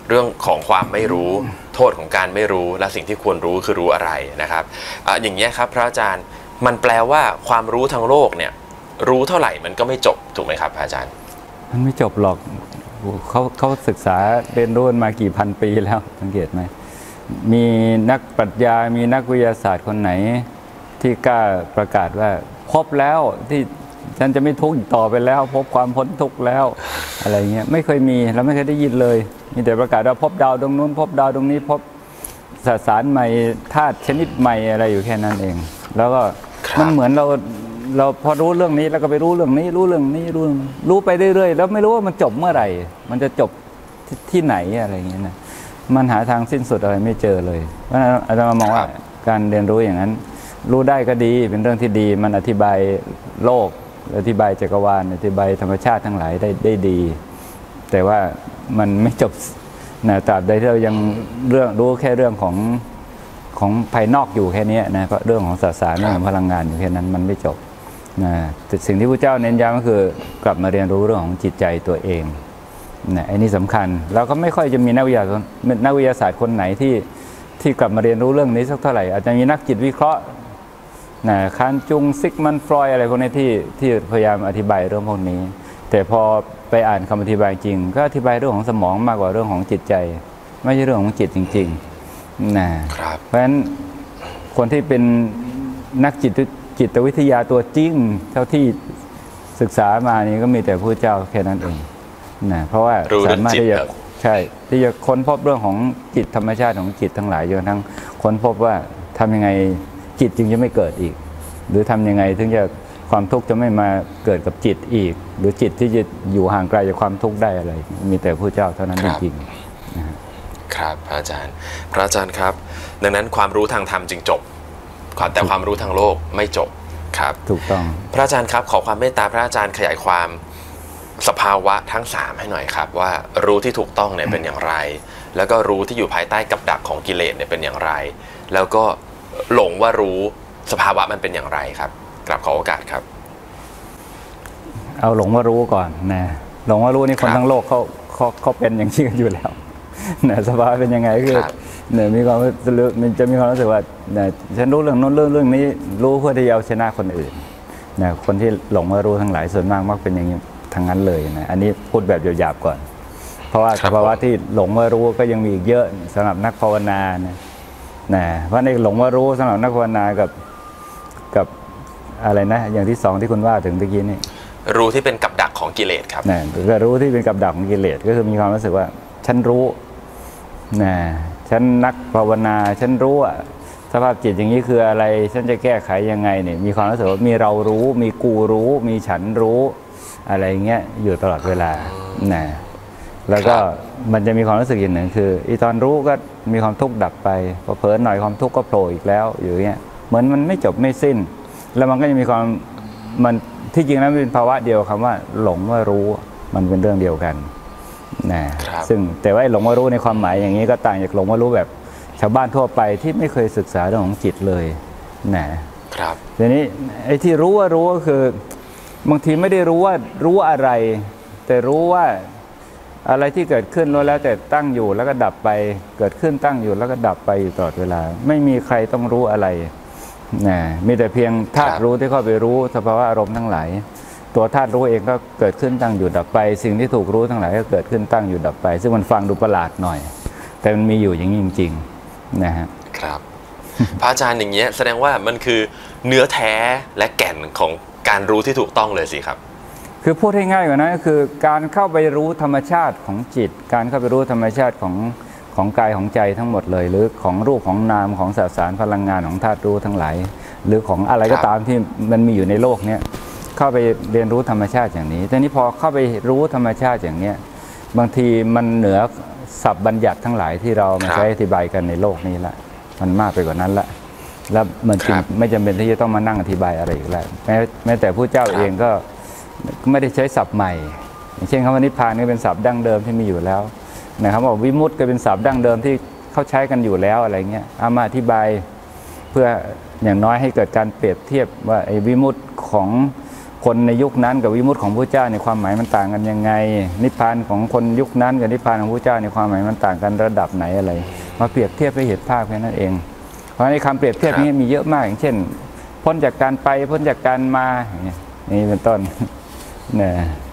เรื่องของความไม่รู้โทษของการไม่รู้และสิ่งที่ควรรู้คือรู้อะไรนะครับอย่างเงี้ยครับพระอาจารย์มันแปลว่าความรู้ทางโลกเนี่ยรู้เท่าไหร่มันก็ไม่จบถูกไหมครับพระอาจารย์มันไม่จบหรอกเขาศึกษาเรียนรู้มากี่พันปีแล้วสังเกตไหมมีนักปรัชญามีนักวิทยาศาสตร์คนไหนที่กล้าประกาศว่าพบแล้วที่ฉันจะไม่ทุกข์อีกต่อไปแล้วพบความพ้นทุกข์แล้วอะไรเงี้ยไม่เคยมีเราไม่เคยได้ยินเลยมีแต่ประกาศว่าพบดาวตรงนู้นพบดาวตรงนี้พบสสารใหม่ธาตุชนิดใหม่อะไรอยู่แค่นั้นเองแล้วก็มันเหมือนเราพอรู้เรื่องนี้แล้วก็ไปรู้เรื่องนี้รู้เรื่องนี้รู้ไปเรื่อยๆแล้วไม่รู้ว่ามันจบเมื่อไหร่มันจะจบที่ไหนอะไรเงี้ยนะมันหาทางสิ้นสุดอะไรไม่เจอเลยเพราะฉะนั้นอาจารย์มองว่าการเรียนรู้อย่างนั้นรู้ได้ก็ดีเป็นเรื่องที่ดีมันอธิบายโลกอธิบายจักรวาลอธิบายธรรมชาติทั้งหลายได้ดีแต่ว่ามันไม่จบนะตราบใดที่เรายังรู้แค่เรื่องของภายนอกอยู่แค่นี้นะเพราะเรื่องของสสารเรื่องของพลังงานอยู่แค่นั้นมันไม่จบนะแต่สิ่งที่พระเจ้าเน้นย้ำก็คือกลับมาเรียนรู้เรื่องของจิตใจตัวเองนะไอ้นี่สำคัญแล้วก็ไม่ค่อยจะมีนักวิทยาศาสตร์คนไหนที่กลับมาเรียนรู้เรื่องนี้สักเท่าไหร่อาจจะมีนักจิตวิเคราะห์นะคาร์ลจุงซิกมันฟรอยอะไรพวกนี้ที่พยายามอธิบายเรื่องพวกนี้แต่พอไปอ่านคำอธิบายจริงก็อธิบายเรื่องของสมองมากกว่าเรื่องของจิตใจไม่ใช่เรื่องของจิตจริงๆนะเพราะฉะนั้นคนที่เป็นนักจิตวิทยาตัวจริงเท่าที่ศึกษามานี่ก็มีแต่พระเจ้าแค่นั้นเองนะเพราะว่าสามารถที่จะค้นพบเรื่องของจิตธรรมชาติของจิตทั้งหลายจนทั้งค้นพบว่าทำยังไงจิตจึงจะไม่เกิดอีกหรือทำยังไงถึงจะความทุกข์จะไม่มาเกิดกับจิตอีกหรือจิตที่จะอยู่ห่างไกลจากความทุกข์ได้อะไรมีแต่พระเจ้าเท่านั้นจริงๆครับพระอาจารย์ครับดังนั้นความรู้ทางธรรมจึงจบแต่ความรู้ทางโลกไม่จบครับถูกต้องพระอาจารย์ครับขอความเมตตาพระอาจารย์ขยายความสภาวะทั้ง3ให้หน่อยครับว่ารู้ที่ถูกต้องเนี่ยเป็นอย่างไรแล้วก็รู้ที่อยู่ภายใต้กับดักของกิเลสเนี่ยเป็นอย่างไรแล้วก็หลงว่ารู้สภาวะมันเป็นอย่างไรครับกราบขอโอกาสครับเอาหลงว่ารู้ก่อนนะหลงว่ารู้นี่คนทั้งโลกเขาเป็นอย่างนี้กันอยู่แล้วนะสภาวะเป็นยังไงคือเนี่ยมีความมันจะมีความรู้สึกว่าเนี่ยฉันรู้เรื่องโน้นเรื่องนี้รู้เพื่อที่จะเอาชนะคนอื่นนะคนที่หลงว่ารู้ทั้งหลายส่วนมากมักเป็นอย่างนี้ทั้งนั้นเลยนะอันนี้พูดแบบหยาบๆก่อนเพราะว่าสภาวะที่หลงว่ารู้ก็ยังมีอีกเยอะสำหรับนักภาวนานะเพราะในหลงว่ารู้สำหรับนักภาวนากับอะไรนะอย่างที่2ที่คุณว่าถึงเมื่อกี้นี่รู้ที่เป็นกับดักของกิเลสครับนะก็รู้ที่เป็นกับดักของกิเลสก็คือมีความรู้สึกว่าฉันรู้นะฉันนักภาวนาฉันรู้สภาพจิตอย่างนี้คืออะไรฉันจะแก้ไขยังไงเนี่ยมีความรู้สึกว่ามีเรารู้มีกูรู้มีฉันรู้อะไรเงี้ยอยู่ตลอดเวลานะแล้วก็มันจะมีความรู้สึกอย่างหนึ่งคืออีตอนรู้ก็มีความทุกข์ดับไปพอเผลอหน่อยความทุกข์ก็โผล่อีกแล้วอยู่เงี้ยเหมือนมันไม่จบไม่สิ้นแล้วมันก็จะมีความมันที่จริงแล้วเป็นภาวะเดียวคำว่าหลงว่ารู้มันเป็นเรื่องเดียวกันนะซึ่งแต่ว่าหลงว่ารู้ในความหมายอย่างนี้ก็ต่างจากหลงว่ารู้แบบชาวบ้านทั่วไปที่ไม่เคยศึกษาเรื่องของจิตเลยนะครับทีนี้ไอ้ที่รู้ว่ารู้ก็คือบางทีไม่ได้รู้ว่ารู้อะไรแต่รู้ว่าอะไรที่เกิดขึ้นแล้วแต่ตั้งอยู่แล้วก็ดับไปเกิดขึ้นตั้งอยู่แล้วก็ดับไปอยู่ตลอดเวลาไม่มีใครต้องรู้อะไรนะมีแต่เพียงธาตุรู้ที่เข้าไปรู้สภาวะอารมณ์ทั้งหลายตัวธาตุรู้เองก็เกิดขึ้นตั้งอยู่ดับไปสิ่งที่ถูกรู้ทั้งหลายก็เกิดขึ้นตั้งอยู่ดับไปซึ่งมันฟังดูประหลาดหน่อยแต่มันมีอยู่อย่างนี้จริงๆนะฮะครับพระอาจารย์อย่างเงี้ยแสดงว่ามันคือเนื้อแท้และแก่นของการรู้ที่ถูกต้องเลยสิครับคือพูดให้ง่ายกว่านั้นก็คือการเข้าไปรู้ธรรมชาติของจิตการเข้าไปรู้ธรรมชาติของกายของใจทั้งหมดเลยหรือของรูปของนามของสสารพลังงานของธาตุรู้ทั้งหลายหรือของอะไรก็ตามที่มันมีอยู่ในโลกนี้เข้าไปเรียนรู้ธรรมชาติอย่างนี้แต่นี้พอเข้าไปรู้ธรรมชาติอย่างนี้บางทีมันเหนือศัพท์บัญญัติทั้งหลายที่เรามาใช้อธิบายกันในโลกนี้ละมันมากไปกว่านั้นละแล้วมันจึงไม่จำเป็นที่จะต้องมานั่งอธิบายอะไรอีกแล้วแม้แต่ผู้เจ้าเองก็ไม่ได้ใช้ศัพท์ใหม่อย่างเช่นคำว่านิพพานก็เป็นศัพท์ดั้งเดิมที่มีอยู่แล้วนะครับบอกวิมุตติก็เป็นศัพท์ดั้งเดิมที่เขาใช้กันอยู่แล้วอะไรเงี้ยเอามาอธิบายเพื่ออย่างน้อยให้เกิดการเปรียบเทียบว่าไอ้วิมุตติคนในยุคนั้นกับวิมุตติของพระเจ้าในความหมายมันต่างกันยังไงนิพพานของคนยุคนั้นกับนิพพานของพระเจ้าในความหมายมันต่างกันระดับไหนอะไรมาเปรียบเทียบให้เห็นภาพแค่นั้นเองเพราะในคำเปรียบเทียบนี้มีเยอะมากอย่างเช่นพ้นจากการไปพ้นจากการมานี่เป็นต้นเนี่ย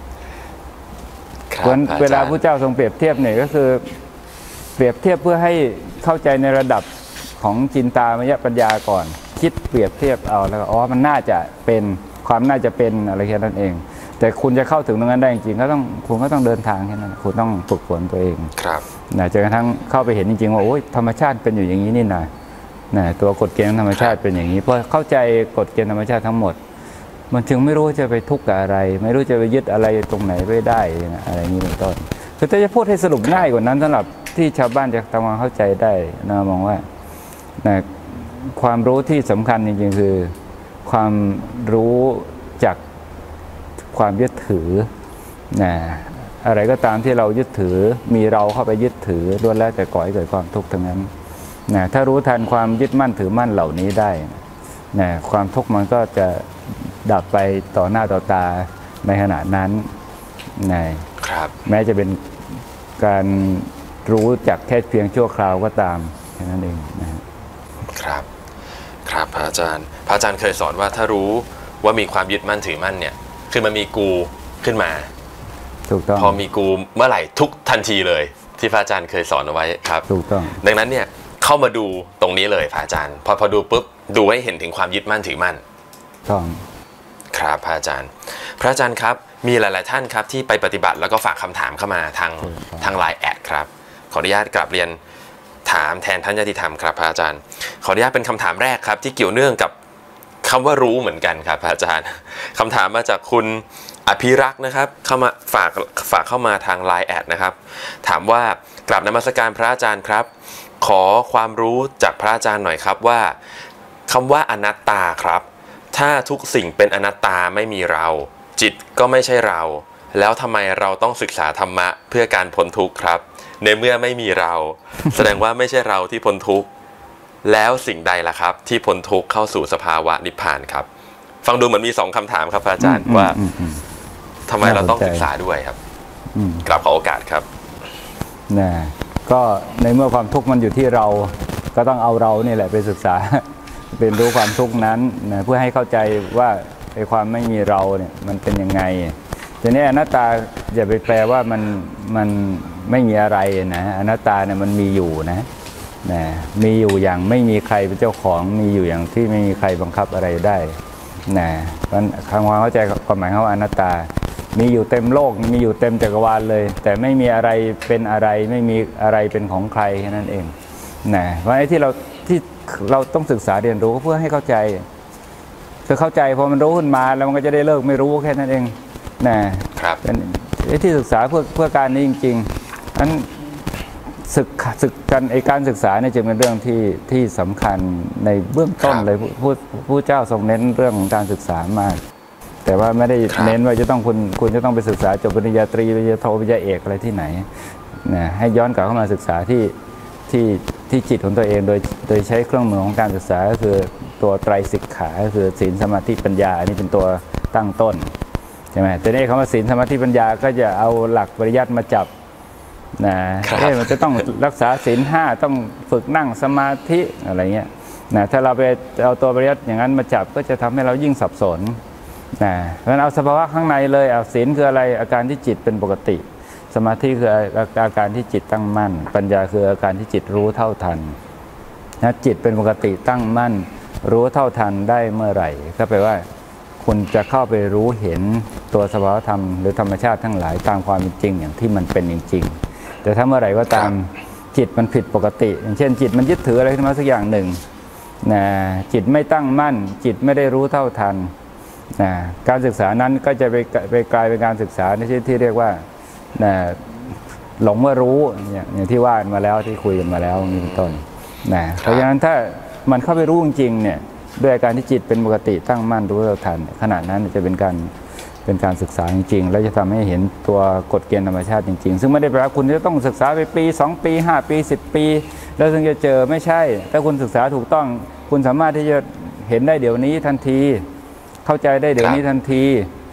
เวลาพระเจ้าทรงเปรียบเทียบเนี่ยก็คือเปรียบเทียบเพื่อให้เข้าใจในระดับของจินตามยปัญญาก่อนคิดเปรียบเทียบเอาแล้วอ๋อมันน่าจะเป็นความน่าจะเป็นอะไรแค่นั้นเองแต่คุณจะเข้าถึงตรงนั้นได้จริงๆคุณก็ต้องเดินทางแค่นั้นคุณต้องฝึกฝนตัวเองครับจนกระทั่งเข้าไปเห็นจริงๆว่าโอ้ยธรรมชาติเป็นอยู่อย่างนี้นี่นะตัวกฎเกณฑ์ธรรมชาติเป็นอย่างนี้พอเข้าใจกฎเกณฑ์ธรรมชาติทั้งหมดมันจึงไม่รู้จะไปทุกข์กับอะไรไม่รู้จะไปยึดอะไรตรงไหนไม่ได้อะไรนี้เป็นต้นคือจะพูดให้สรุปง่ายกว่านั้นสำหรับที่ชาวบ้านจะทำความเข้าใจได้นะมองว่าความรู้ที่สำคัญจริงๆคือความรู้จากความยึดถืออะไรก็ตามที่เรายึดถือมีเราเข้าไปยึดถือล้วนแล้วแต่ก่อให้เกิดความทุกข์ทั้งนั้นถ้ารู้ทันความยึดมั่นถือมั่นเหล่านี้ได้ความทุกข์มันก็จะดับไปต่อหน้าต่อตาในขณะนั้นครับแม้จะเป็นการรู้จักแค่เพียงชั่วคราวก็ตามแค่นั้นเองครับครับพระอาจารย์เคยสอนว่าถ้ารู้ว่ามีความยึดมั่นถือมั่นเนี่ยคือมันมีกูขึ้นมาถูกต้องพอมีกูเมื่อไหร่ทุกทันทีเลยที่พระอาจารย์เคยสอนเอาไว้ครับถูกต้องดังนั้นเนี่ยเข้ามาดูตรงนี้เลยพระอาจารย์พอดูปุ๊บดูให้เห็นถึงความยึดมั่นถือมั่นต้องครับพระอาจารย์ครับมีหลายๆท่านครับที่ไปปฏิบัติแล้วก็ฝากคำถามเข้ามาทาง LINE แอดครับขออนุญาตกราบเรียนถามแทนท่านญาติธรรมครับพระอาจารย์ขออนุญาตเป็นคำถามแรกครับที่เกี่ยวเนื่องกับคำว่ารู้เหมือนกันครับพระอาจารย์คำถามมาจากคุณอภิรักษ์นะครับเข้ามาฝากเข้ามาทาง LINE แอดนะครับถามว่ากราบนมัสการพระอาจารย์ครับขอความรู้จากพระอาจารย์หน่อยครับว่าคำว่าอนัตตาครับถ้าทุกสิ่งเป็นอนัตตาไม่มีเราจิตก็ไม่ใช่เราแล้วทำไมเราต้องศึกษาธรรมะเพื่อการพ้นทุกข์ครับในเมื่อไม่มีเรา แสดงว่าไม่ใช่เราที่พ้นทุกข์แล้วสิ่งใดล่ะครับที่พ้นทุกข์เข้าสู่สภาวะนิพพานครับฟังดูเหมือนมี2คำถามครับอาจารย์ว่าทำไมเราต้องศึกษาด้วยครับกราบขอโอกาสครับก็ในเมื่อความทุกข์มันอยู่ที่เราก็ต้องเอาเรานี่แหละไปศึกษาเป็นรู้ความทุกข์นั้นเพื่อให้เข้าใจว่าไอ้ความไม่มีเราเนี่ยมันเป็นยังไงทีนี้อนัตตาอย่าไปแปลว่ามันไม่มีอะไรนะอนัตตาเนี่ยมันมีอยู่นะมีอยู่อย่างไม่มีใครเป็นเจ้าของมีอยู่อย่างที่ไม่มีใครบังคับอะไรได้มันคำความเข้าใจความหมายของอนัตตามีอยู่เต็มโลกมีอยู่เต็มจักรวาลเลยแต่ไม่มีอะไรเป็นอะไรไม่มีอะไรเป็นของใครแค่นั้นเองเพราะไอ้ที่เราต้องศึกษาเรียนรู้เพื่อให้เข้าใจคือเข้าใจพอมันรู้ขึ้นมาแล้วมันก็จะได้เลิกไม่รู้แค่นั้นเองเป็นที่ศึกษาเพื่อการนี้จริงๆนั้นศึกกันการศึกษาเนี่ยจึงเป็นเรื่องที่สำคัญในเบื้องต้นเลยผู้เจ้าทรงเน้นเรื่องของการศึกษามากแต่ว่าไม่ได้เน้นว่าจะต้องคุณจะต้องไปศึกษาจบปริญญาตรีปริญญาโทปริญญาเอกอะไรที่ไหนให้ย้อนกลับเข้ามาศึกษาที่จิตของตัวเองโดยใช้เครื่องมือของการศึกษาก็คือตัวไตรสิกขาก็คือศีลสมาธิปัญญาอันนี้เป็นตัวตั้งต้นใช่ไหมแต่นี่คำว่าศีลสมาธิปัญญาก็จะเอาหลักปริยัติมาจับมันจะต้องรักษาศีล 5ต้องฝึกนั่งสมาธิอะไรเงี้ยถ้าเราไปเอาตัวปริยัติอย่างนั้นมาจับก็จะทำให้เรายิ่งสับสนเพราะฉะนั้นเอาสภาวะข้างในเลยเอาศีลคืออะไรอาการที่จิตเป็นปกติสมาธิคืออาการที่จิตตั้งมั่นปัญญาคืออาการที่จิตรู้เท่าทันจิตเป็นปกติตั้งมั่นรู้เท่าทันได้เมื่อไหร่ก็แปลว่าคุณจะเข้าไปรู้เห็นตัวสภาวธรรมหรือธรรมชาติทั้งหลายตามความเป็นจริงอย่างที่มันเป็นจริงๆแต่ถ้าเมื่อไหร่ก็ตามจิตมันผิดปกติอย่างเช่นจิตมันยึดถืออะไรขึ้นมาสักอย่างหนึ่งจิตไม่ตั้งมั่นจิตไม่ได้รู้เท่าทันการศึกษานั้นก็จะไปกลายเป็นการศึกษาในที่เรียกว่าหลงว่ารู้อย่างที่ว่ามาแล้วที่คุยกันมาแล้วนี่เป็นต้นเพราะฉะนั้นถ้ามันเข้าไปรู้จริงๆเนี่ยด้วยอาการที่จิตเป็นปกติตั้งมั่นรู้เท่าทันขณะนั้นจะเป็นการศึกษาจริงๆแล้วจะทำให้เห็นตัวกฎเกณฑ์ธรรมชาติจริงๆซึ่งไม่ได้แปลว่าคุณจะต้องศึกษาไปปี2ปี5ปี10ปีแล้วถึงจะเจอไม่ใช่ถ้าคุณศึกษาถูกต้องคุณสามารถที่จะเห็นได้เดี๋ยวนี้ทันทีเข้าใจได้เดี๋ยวนี้ทันที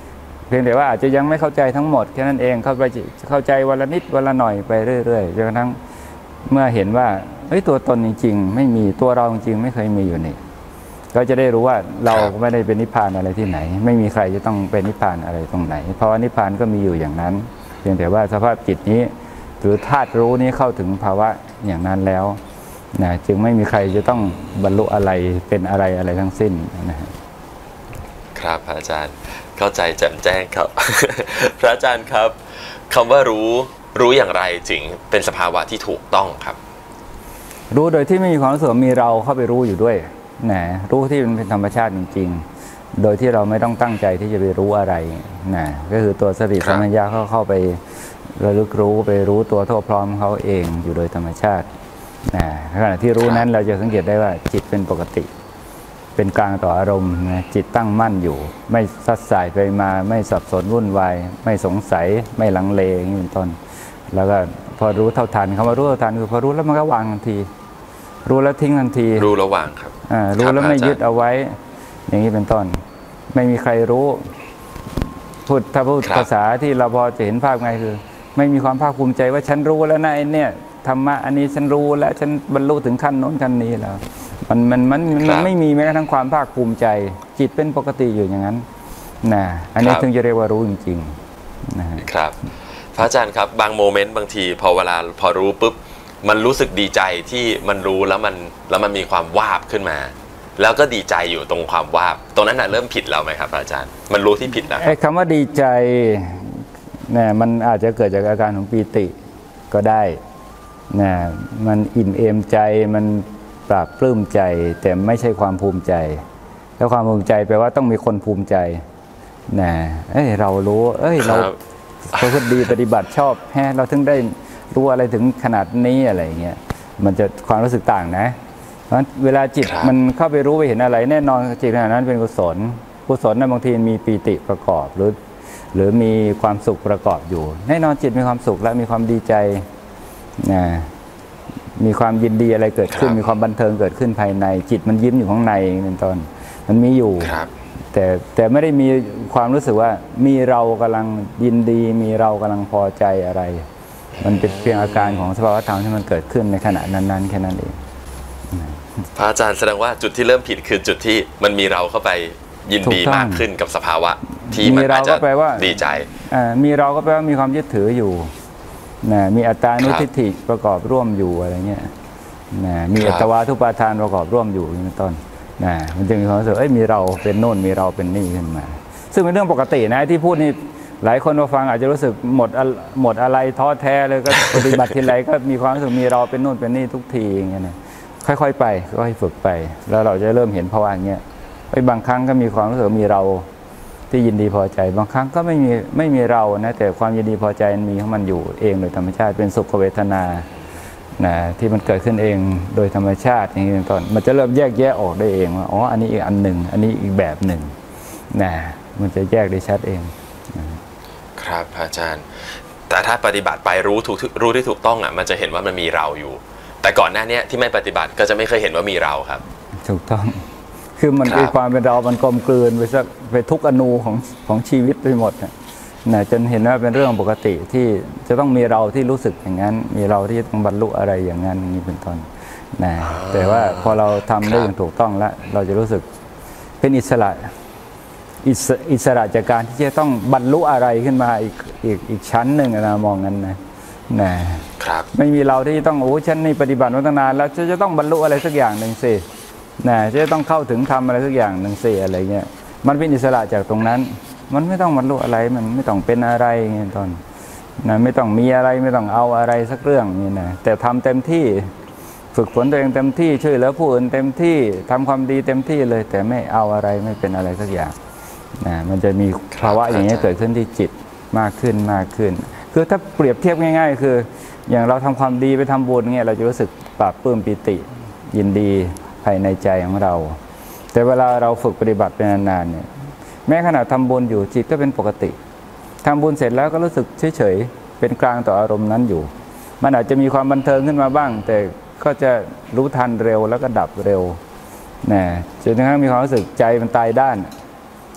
เพียงแต่ว่าอาจจะยังไม่เข้าใจทั้งหมดแค่นั้นเองเข้าใจวันละนิดวันละหน่อยไปเรื่อยๆจนกระทั่งเมื่อเห็นว่าตัวตนจริงๆไม่มีตัวเราจริงๆไม่เคยมีอยู่นี่ก็จะได้รู้ว่าเราไม่ได้เป็นนิพพานอะไรที่ไหนไม่มีใครจะต้องเป็นนิพพานอะไรตรงไหนเพราะว่านิพพานก็มีอยู่อย่างนั้นเพียงแต่ว่าสภาพจิตนี้หรือธาตุรู้นี้เข้าถึงภาวะอย่างนั้นแล้วนะจึงไม่มีใครจะต้องบรรลุอะไรเป็นอะไรทั้งสิ้นนะครับพระอาจารย์เข้าใจแจ่มแจ้งครับ พระอาจารย์ครับคำว่ารู้อย่างไรจึงเป็นสภาวะที่ถูกต้องครับรู้โดยที่ไม่มีความรู้สึกมีเราเข้าไปรู้อยู่ด้วยนะรู้ที่มันเป็นธรรมชาติจริงๆโดยที่เราไม่ต้องตั้งใจที่จะไปรู้อะไรนะก็คือตัวสติสัมปชัญญะเข้าไประลึกรู้ไปรู้ตัวทั่วพร้อมเขาเองอยู่โดยธรรมชาตินะขณะที่รู้นั้นเราจะสังเกตได้ว่าจิตเป็นปกติเป็นกลางต่ออารมณ์นะจิตตั้งมั่นอยู่ไม่ซัดสายไปมาไม่สับสนวุ่นวายไม่สงสัยไม่ลังเลอย่างนี้เป็นต้นแล้วก็พอรู้เท่าทันคำว่ารู้เท่าทันคือพอรู้แล้วมันก็วางทันทีรู้แล้วทิ้งทันทีรู้ระหว่างครับรู้แล้วไม่ยึดเอาไว้อย่างนี้เป็นต้นไม่มีใครรู้ถ้าพูดภาษาที่เราพอจะเห็นภาพไงคือไม่มีความภาคภูมิใจว่าฉันรู้แล้วนะไอ้เนี่ยธรรมะอันนี้ฉันรู้แล้วฉันบรรลุถึงขั้นโน้นขั้นนี้แล้วมันไม่มีแม้กระทั่งความภาคภูมิใจจิตเป็นปกติอยู่อย่างนั้นนะอันนี้ถึงจะเรียกว่ารู้จริงๆนะครับพระอาจารย์ครับบางโมเมนต์บางทีพอรู้ปุ๊บมันรู้สึกดีใจที่มันรู้แล้วมันมีความวาบขึ้นมาแล้วก็ดีใจอยู่ตรงความวาบตรงนั้นเริ่มผิดแล้วไหมครับอาจารย์มันรู้ที่ผิดแล้วไอ้คำว่าดีใจเนี่ยมันอาจจะเกิดจากอาการของปีติก็ได้นะมันอิ่มเอมใจมันปราบปลื้มใจแต่ไม่ใช่ความภูมิใจแล้วความภูมิใจแปลว่าต้องมีคนภูมิใจนะเรารู้เราประพฤติดีปฏิบัติชอบเราถึงได้รู้อะไรถึงขนาดนี้อะไรเงี้ยมันจะความรู้สึกต่างนะเพราะเวลาจิตมันเข้าไปรู้ไปเห็นอะไรแน่นอนจิตขณะนั้นเป็นกุศลนั้นบางทีมีปีติประกอบหรือมีความสุขประกอบอยู่แน่นอนจิตมีความสุขและมีความดีใจนะมีความยินดีอะไรเกิดขึ้นมีความบันเทิงเกิดขึ้นภายในจิตมันยิ้มอยู่ข้างในเป็นต้นมันมีอยู่แต่ไม่ได้มีความรู้สึกว่ามีเรากำลังยินดีมีเรากำลังพอใจอะไรมันเป็นเพียงอาการของสภาวะธรรมที่มันเกิดขึ้นในขณะนั้นๆแค่นั้นเองพระอาจารย์แสดงว่าจุดที่เริ่มผิดคือจุดที่มันมีเราเข้าไปยินดีมากขึ้นกับสภาวะที่มันอาจจะดีใจมีเราก็แปลว่ามีความยึดถืออยู่นะมีอัตตานุทิฏฐิประกอบร่วมอยู่อะไรเงี้ยนะมีอัตวาทุปาทานประกอบร่วมอยู่เป็นต้นนะมันจะมีความรู้สึกมีเราเป็นโน่นมีเราเป็นนี่ขึ้นมาซึ่งเป็นเรื่องปกตินะที่พูดนี่หลายคนมาฟังอาจจะรู้สึกหมดอะไรท้อแท้เลยก็ปฏิบัติทีไรก็มีความรู้สึกมีเราเป็นโน่นเป็นนี่ทุกทีอย่างเงี้ยนะค่อยๆไปค่อยๆฝึกไปแล้วเราจะเริ่มเห็นภาวะอย่างเงี้ยบางครั้งก็มีความรู้สึกมีเราที่ยินดีพอใจบางครั้งก็ไม่มีเรานะแต่ความยินดีพอใจมันมีของมันอยู่เองโดยธรรมชาติเป็นสุขเวทนานะที่มันเกิดขึ้นเองโดยธรรมชาติอย่างนี้เป็นต้นมันจะเริ่มแยกแยะออกได้เองว่าอันนี้อีกอันหนึ่งอันนี้อีกแบบหนึ่งนะมันจะแยกได้ชัดเองครับอาจารย์แต่ถ้าปฏิบัติไปรู้ที่ถูกต้องมันจะเห็นว่ามันมีเราอยู่แต่ก่อนหน้านี้ที่ไม่ปฏิบัติก็จะไม่เคยเห็นว่ามีเราครับถูกต้องคือมันมีความเป็นเรามันกลมกลืนไปทุกอนูของชีวิตไปหมดนะจนเห็นว่าเป็นเรื่องปกติที่จะต้องมีเราที่รู้สึกอย่างนั้นมีเราที่ต้องบรรลุอะไรอย่างนั้นอย่างนี้เป็นต้นนะแต่ว่าพอเราทำได้อย่างถูกต้องแล้วเราจะรู้สึกเป็นอิสระจากการที่จะต้องบรรลุอะไรขึ้นมาอีกชั้นหนึ่งนะมองงั้นนะครับไม่มีเราที่ต้องฉันนี่ปฏิบัติมาตั้งนานแล้วจะต้องบรรลุอะไรสักอย่างหนึ่งสิจะต้องเข้าถึงทำอะไรสักอย่างหนึ่งสิอะไรเงี้ยมันเป็นอิสระจากตรงนั้นมันไม่ต้องบรรลุอะไรมันไม่ต้องเป็นอะไรเงี้ยตอนไม่ต้องมีอะไรไม่ต้องเอาอะไรสักเรื่องนี่นะแต่ทำเต็มที่ฝึกฝนตัวเองเต็มที่ช่วยเหลือผู้อื่นเต็มที่ทำความดีเต็มที่เลยแต่ไม่เอาอะไรไม่เป็นอะไรสักอย่างมันจะมีภาวะอย่างนี้เกิดขึ้นที่จิตมากขึ้นคือถ้าเปรียบเทียบง่ายๆคืออย่างเราทำความดีไปทำบุญเงี้ยเราจะรู้สึกปราบปลื้มปิติยินดีภายในใจของเราแต่เวลาเราฝึกปฏิบัติเป็นนานๆเนี่ยแม้ขณะทำบุญอยู่จิตก็เป็นปกติทำบุญเสร็จแล้วก็รู้สึกเฉยๆเป็นกลางต่ออารมณ์นั้นอยู่มันอาจจะมีความบันเทิงขึ้นมาบ้างแต่ก็จะรู้ทันเร็วแล้วก็ดับเร็วจนกระทั่งมีความรู้สึกใจมันตายด้าน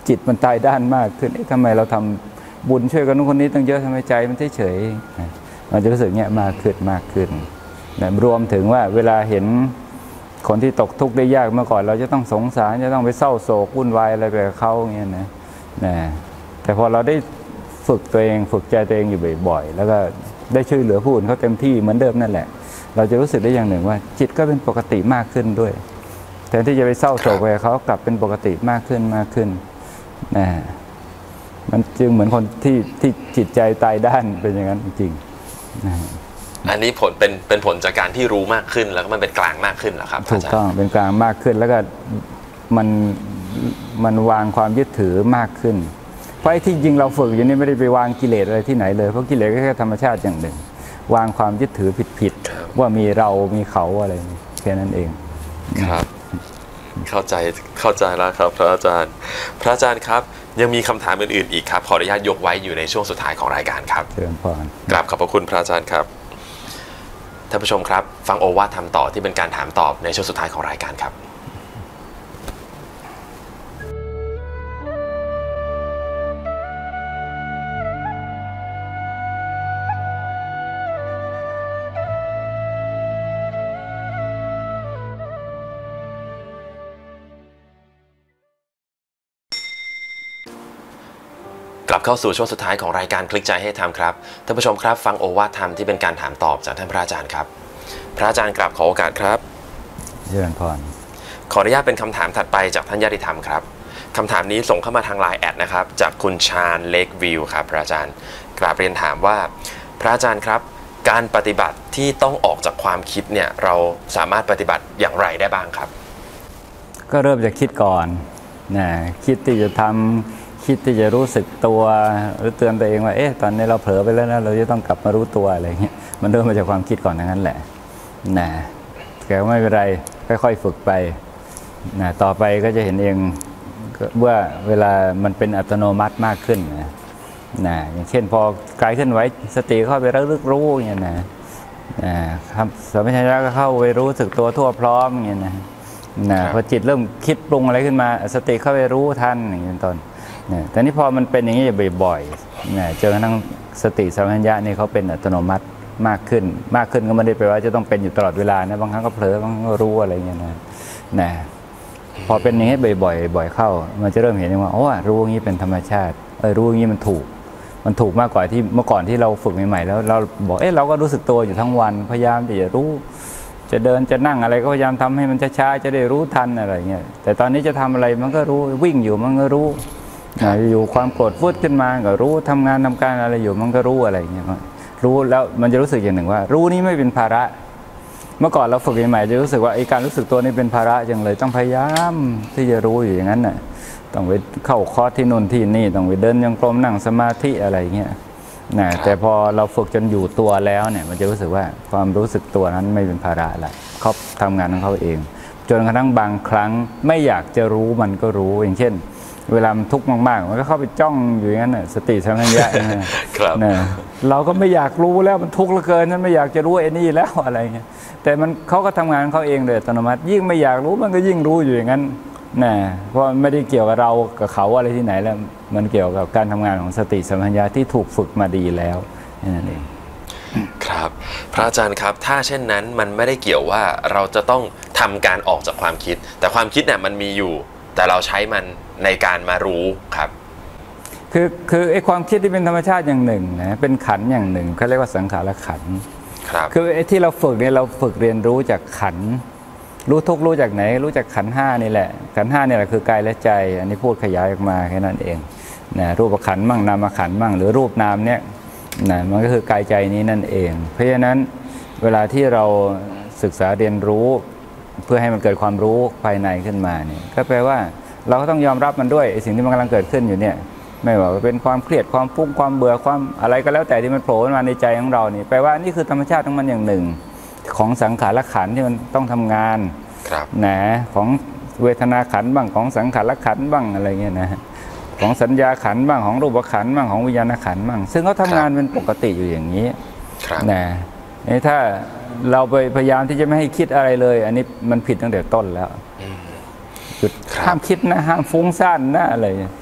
จิตมันตายด้านมากขึ้นทำไมเราทำบุญช่วยกันคนนี้ตั้งเยอะทำไมใจมันเฉยๆมันจะรู้สึกเงี้ยมากขึ้นนะรวมถึงว่าเวลาเห็นคนที่ตกทุกข์ได้ยากเมื่อก่อนเราจะต้องสงสารจะต้องไปเศร้าโศกวุ่นวายอะไรไปกับเขาเงี้ยนะแต่พอเราได้ฝึกตัวเองฝึกใจตัวเองอยู่บ่อยๆแล้วก็ได้ช่วยเหลือผู้อื่นเขาเต็มที่เหมือนเดิมนั่นแหละเราจะรู้สึกได้อย่างหนึ่งว่าจิตก็เป็นปกติมากขึ้นด้วยแทนที่จะไปเศร้าโศกไปเขากลับเป็นปกติมากขึ้นนะมันจึงเหมือนคนที่จิตใจตายด้านเป็นอย่างนั้นจริงๆนะอันนี้ผลเป็นผลจากการที่รู้มากขึ้นแล้วก็มันเป็นกลางมากขึ้นเหรอครับถูกต้องเป็นกลางมากขึ้นแล้วก็มันวางความยึดถือมากขึ้นเพราะไอ้ที่จริงเราฝึกอยู่นี่ไม่ได้ไปวางกิเลสอะไรที่ไหนเลยเพราะกิเลสก็แค่ธรรมชาติอย่างหนึ่งวางความยึดถือผิดว่ามีเรามีเขาอะไรแค่นั้นเองครับเข้าใจแล้วครับพระอาจารย์ครับยังมีคำถามอื่นๆอีกครับขออนุญาตยกไว้อยู่ในช่วงสุดท้ายของรายการครับเชิญพรกราบขอบพระคุณพระอาจารย์ครับท่านผู้ชมครับฟังโอวาทธรรมต่อที่เป็นการถามตอบในช่วงสุดท้ายของรายการครับกลับเข้าสู่ช่วงสุดท้ายของรายการคลิกใจให้ทำครับท่านผู้ชมครับฟังโอวาทธรรมที่เป็นการถามตอบจากท่านพระอาจารย์ครับพระอาจารย์กราบขอโอกาสครับเชิญพรขออนุญาตเป็นคำถามถัดไปจากท่านญาติธรรมครับคำถามนี้ส่งเข้ามาทาง LINE แอดนะครับจากคุณชาญเลกวิวครับพระอาจารย์กราบเรียนถามว่าพระอาจารย์ครับการปฏิบัติที่ต้องออกจากความคิดเนี่ยเราสามารถปฏิบัติอย่างไรได้บ้างครับก็เริ่มจากคิดก่อนนะคิดที่จะทำคิดที่จะรู้สึกตัวหรือเตือนตัวเองว่าตอนนี้เราเผลอไปแล้วนะเราจะต้องกลับมารู้ตัวอะไรเงี้ยมันเริ่มมาจากความคิดก่อนนั้นแหละนะแต่ไม่เป็นไรค่อยๆฝึกไปนะต่อไปก็จะเห็นเองว่าเวลามันเป็นอัตโนมัติมากขึ้นนะอย่างเช่นพอกายเคลื่อนไหวสติเข้าไประลึกรู้อย่างเงี้ยนะครับสัมปชัญญะก็เข้าไปรู้สึกตัวทั่วพร้อมอย่างเงี้ยนะพอจิตเริ่มคิดปรุงอะไรขึ้นมาสติเข้าไปรู้ทันอย่างเงี้ยต้นแต่นี่พอมันเป็นอย่างนี้บ่อยๆจนกระทั่งสติสัมปชัญญะนี่เขาเป็นอัตโนมัติมากขึ้นก็ไม่ได้แปลว่าจะต้องเป็นอยู่ตลอดเวลานะบางครั้งก็เผลอบางครั้งก็รู้อะไรเงี้ยนะพอเป็นอย่างนี้บ่อยเข้ามันจะเริ่มเห็นว่าโอ้รู้อย่างนี้เป็นธรรมชาติรู้อย่างนี้มันถูกมากกว่าที่เมื่อก่อนที่เราฝึกใหม่ๆแล้วเราบอกเราก็รู้สึกตัวอยู่ทั้งวันพยายามที่จะรู้จะเดินจะนั่งอะไรก็พยายามทำให้มันช้าๆจะได้รู้ทันอะไรเงี้ยแต่ตอนนี้จะทำอะไรมันก็รู้วิ่งอยู่มันก็รู้อยู่ความโกรธฟุดขึ้นมาก็รู้ทำงานทำการอะไรอยู่มันก็รู้อะไรเงี้ยรู้แล้วมันจะรู้สึกอย่างหนึ่งว่ารู้นี้ไม่เป็นภาระเมื่อก่อนเราฝึกใหม่ๆจะรู้สึกว่าการรู้สึกตัวนี้เป็นภาระจังเลยต้องพยายามที่จะรู้อยู่อย่างนั้นน่ะต้องไปเข้าคอร์สที่นู่นที่นี่ต้องไปเดินยังกลมนั่งสมาธิอะไรเงี้ยแต่พอเราฝึกจนอยู่ตัวแล้วเนี่ยมันจะรู้สึกว่าความรู้สึกตัวนั้นไม่เป็นภาระละเขาทำงานของเขาเองจนกระทั่งบางครั้งไม่อยากจะรู้มันก็รู้อย่างเช่นเวลามันทุกข์มากๆมันก็เข้าไปจ้องอยู่อย่างนั้นน่ะสติสัมปชัญญะเราก็ไม่อยากรู้แล้วมันทุกข์เหลือเกินฉันไม่อยากจะรู้นี่แล้วอะไรเงี้ยแต่มันเขาก็ทำงานเขาเองโดยอัตโนมัติยิ่งไม่อยากรู้มันก็ยิ่งรู้อยู่อย่างนั้นเพราะไม่ได้เกี่ยวกับเรากับเขาอะไรที่ไหนแล้วมันเกี่ยวกับการทำงานของสติสัมปชัญญะที่ถูกฝึกมาดีแล้วนั่นเองครับพระอาจารย์ครับถ้าเช่นนั้นมันไม่ได้เกี่ยวว่าเราจะต้องทำการออกจากความคิดแต่ความคิดเนี่ยมันมีอยู่แต่เราใช้มันในการมารู้ครับคือไอ้ความคิดที่เป็นธรรมชาติอย่างหนึ่งนะเป็นขันธ์อย่างหนึ่งเขาเรียกว่าสังขารขันธ์คือไอ้ที่เราฝึกเนี่ยเราฝึกเรียนรู้จากขันธ์รู้ทุกรู้จากไหนรู้จากขันธ์ห้านี่แหละขันธ์ห้านี่แหละคือกายและใจอันนี้พูดขยายออกมาแค่นั้นเองรูปขันธ์มั่งนามขันธ์มั่งหรือรูปนามเนี่ยมันก็คือกายใจนี้นั่นเองเพราะฉะนั้นเวลาที่เราศึกษาเรียนรู้เพื่อให้มันเกิดความรู้ภายในขึ้นมาเนี่ยก็แปลว่าเราก็ต้องยอมรับมันด้วยสิ่งที่มันกำลังเกิดขึ้นอยู่เนี่ยไม่ว่าเป็นความเครียดความฟุ้งความเบื่อความอะไรก็แล้วแต่ที่มันโผล่มาในใจของเรานี่แปลว่านี่คือธรรมชาติของมันอย่างหนึ่งของสังขารขันธ์ที่มันต้องทำงานของเวทนาขันธ์บ้างของสังขารขันธ์บ้างอะไรเงี้ยนะของสัญญาขันธ์บ้างของรูปขันธ์บ้างของวิญญาณขันธ์บ้างซึ่งเขาทำงานเป็นปกติอยู่อย่างนี้ถ้าเราไปพยายามที่จะไม่ให้คิดอะไรเลยอันนี้มันผิดตั้งแต่ต้นแล้วจุดห้ามคิดนะห้ามฟุ้งซ่านนะอะไร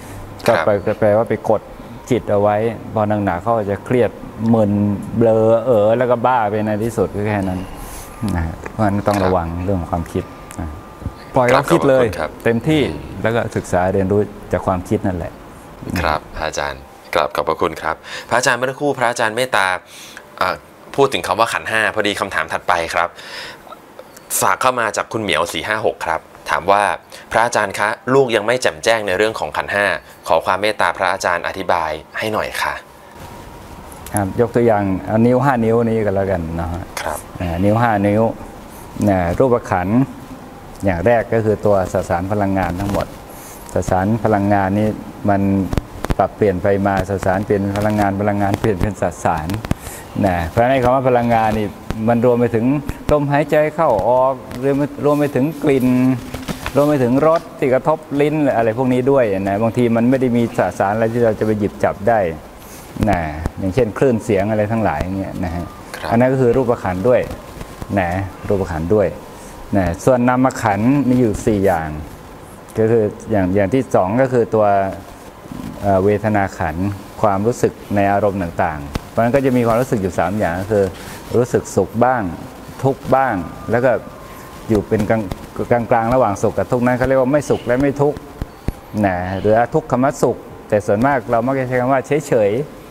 ก็แปลว่าไปกดจิตเอาไว้พอหนักๆเขาจะเครียดมึนเบลอแล้วก็บ้าไปในที่สุดก็แค่นั้นนะเพราะฉะนั้นต้องระวังเรื่องของความคิดปล่อยเขาคิดเลยเต็มที่แล้วก็ศึกษาเรียนรู้จากความคิดนั่นแหละครับพระอาจารย์กราบขอบพระคุณครับพระอาจารย์เมื่อสักครู่พระอาจารย์เมตตาพูดถึงคำว่าขันธ์ห้าพอดีคำถามถัดไปครับฝากเข้ามาจากคุณเหมียว456ครับถามว่าพระอาจารย์คะลูกยังไม่แจ่มแจ้งในเรื่องของขันธ์ห้าขอความเมตตาพระอาจารย์อธิบายให้หน่อยค่ะครับยกตัวอย่างนิ้ว5 นิ้วนี้กันแล้วกันนะครับนิ้ว5 นิ้วรูปขันธ์อย่างแรกก็คือตัวสสารพลังงานทั้งหมดสสารพลังงานนี้มันปรับเปลี่ยนไปมาสสารเปลี่ยนเป็นพลังงานเปลี่ยนเป็นสสารเพราะในคำว่าพลังงานนี่มันรวมไปถึงลมหายใจเข้าออกรวมไปถึงกลิ่นรวมไปถึงรสที่กระทบลิ้นอะไรพวกนี้ด้วยนะบางทีมันไม่ได้มีสสารอะไรที่เราจะไปหยิบจับได้อย่างเช่นคลื่นเสียงอะไรทั้งหลายอย่างเงี้ยนะฮะอันนั้นก็คือรูปขันธ์ด้วยรูปขันธ์ด้วยส่วนนามขันธ์มีอยู่4อย่างก็คืออย่างที่2ก็คือตัวเวทนาขันธ์ความรู้สึกในอารมณ์ต่างๆเพราะฉะนั้นก็จะมีความรู้สึกอยู่3อย่างก็คือรู้สึกสุขบ้างทุกข์บ้างแล้วก็อยู่เป็นกลางระหว่างสุขกับทุกข์นั้นเขาเรียกว่าไม่สุขและไม่ทุกข์หรือทุกขมสุขแต่ส่วนมากเรามักจะใช้คำว่าเฉย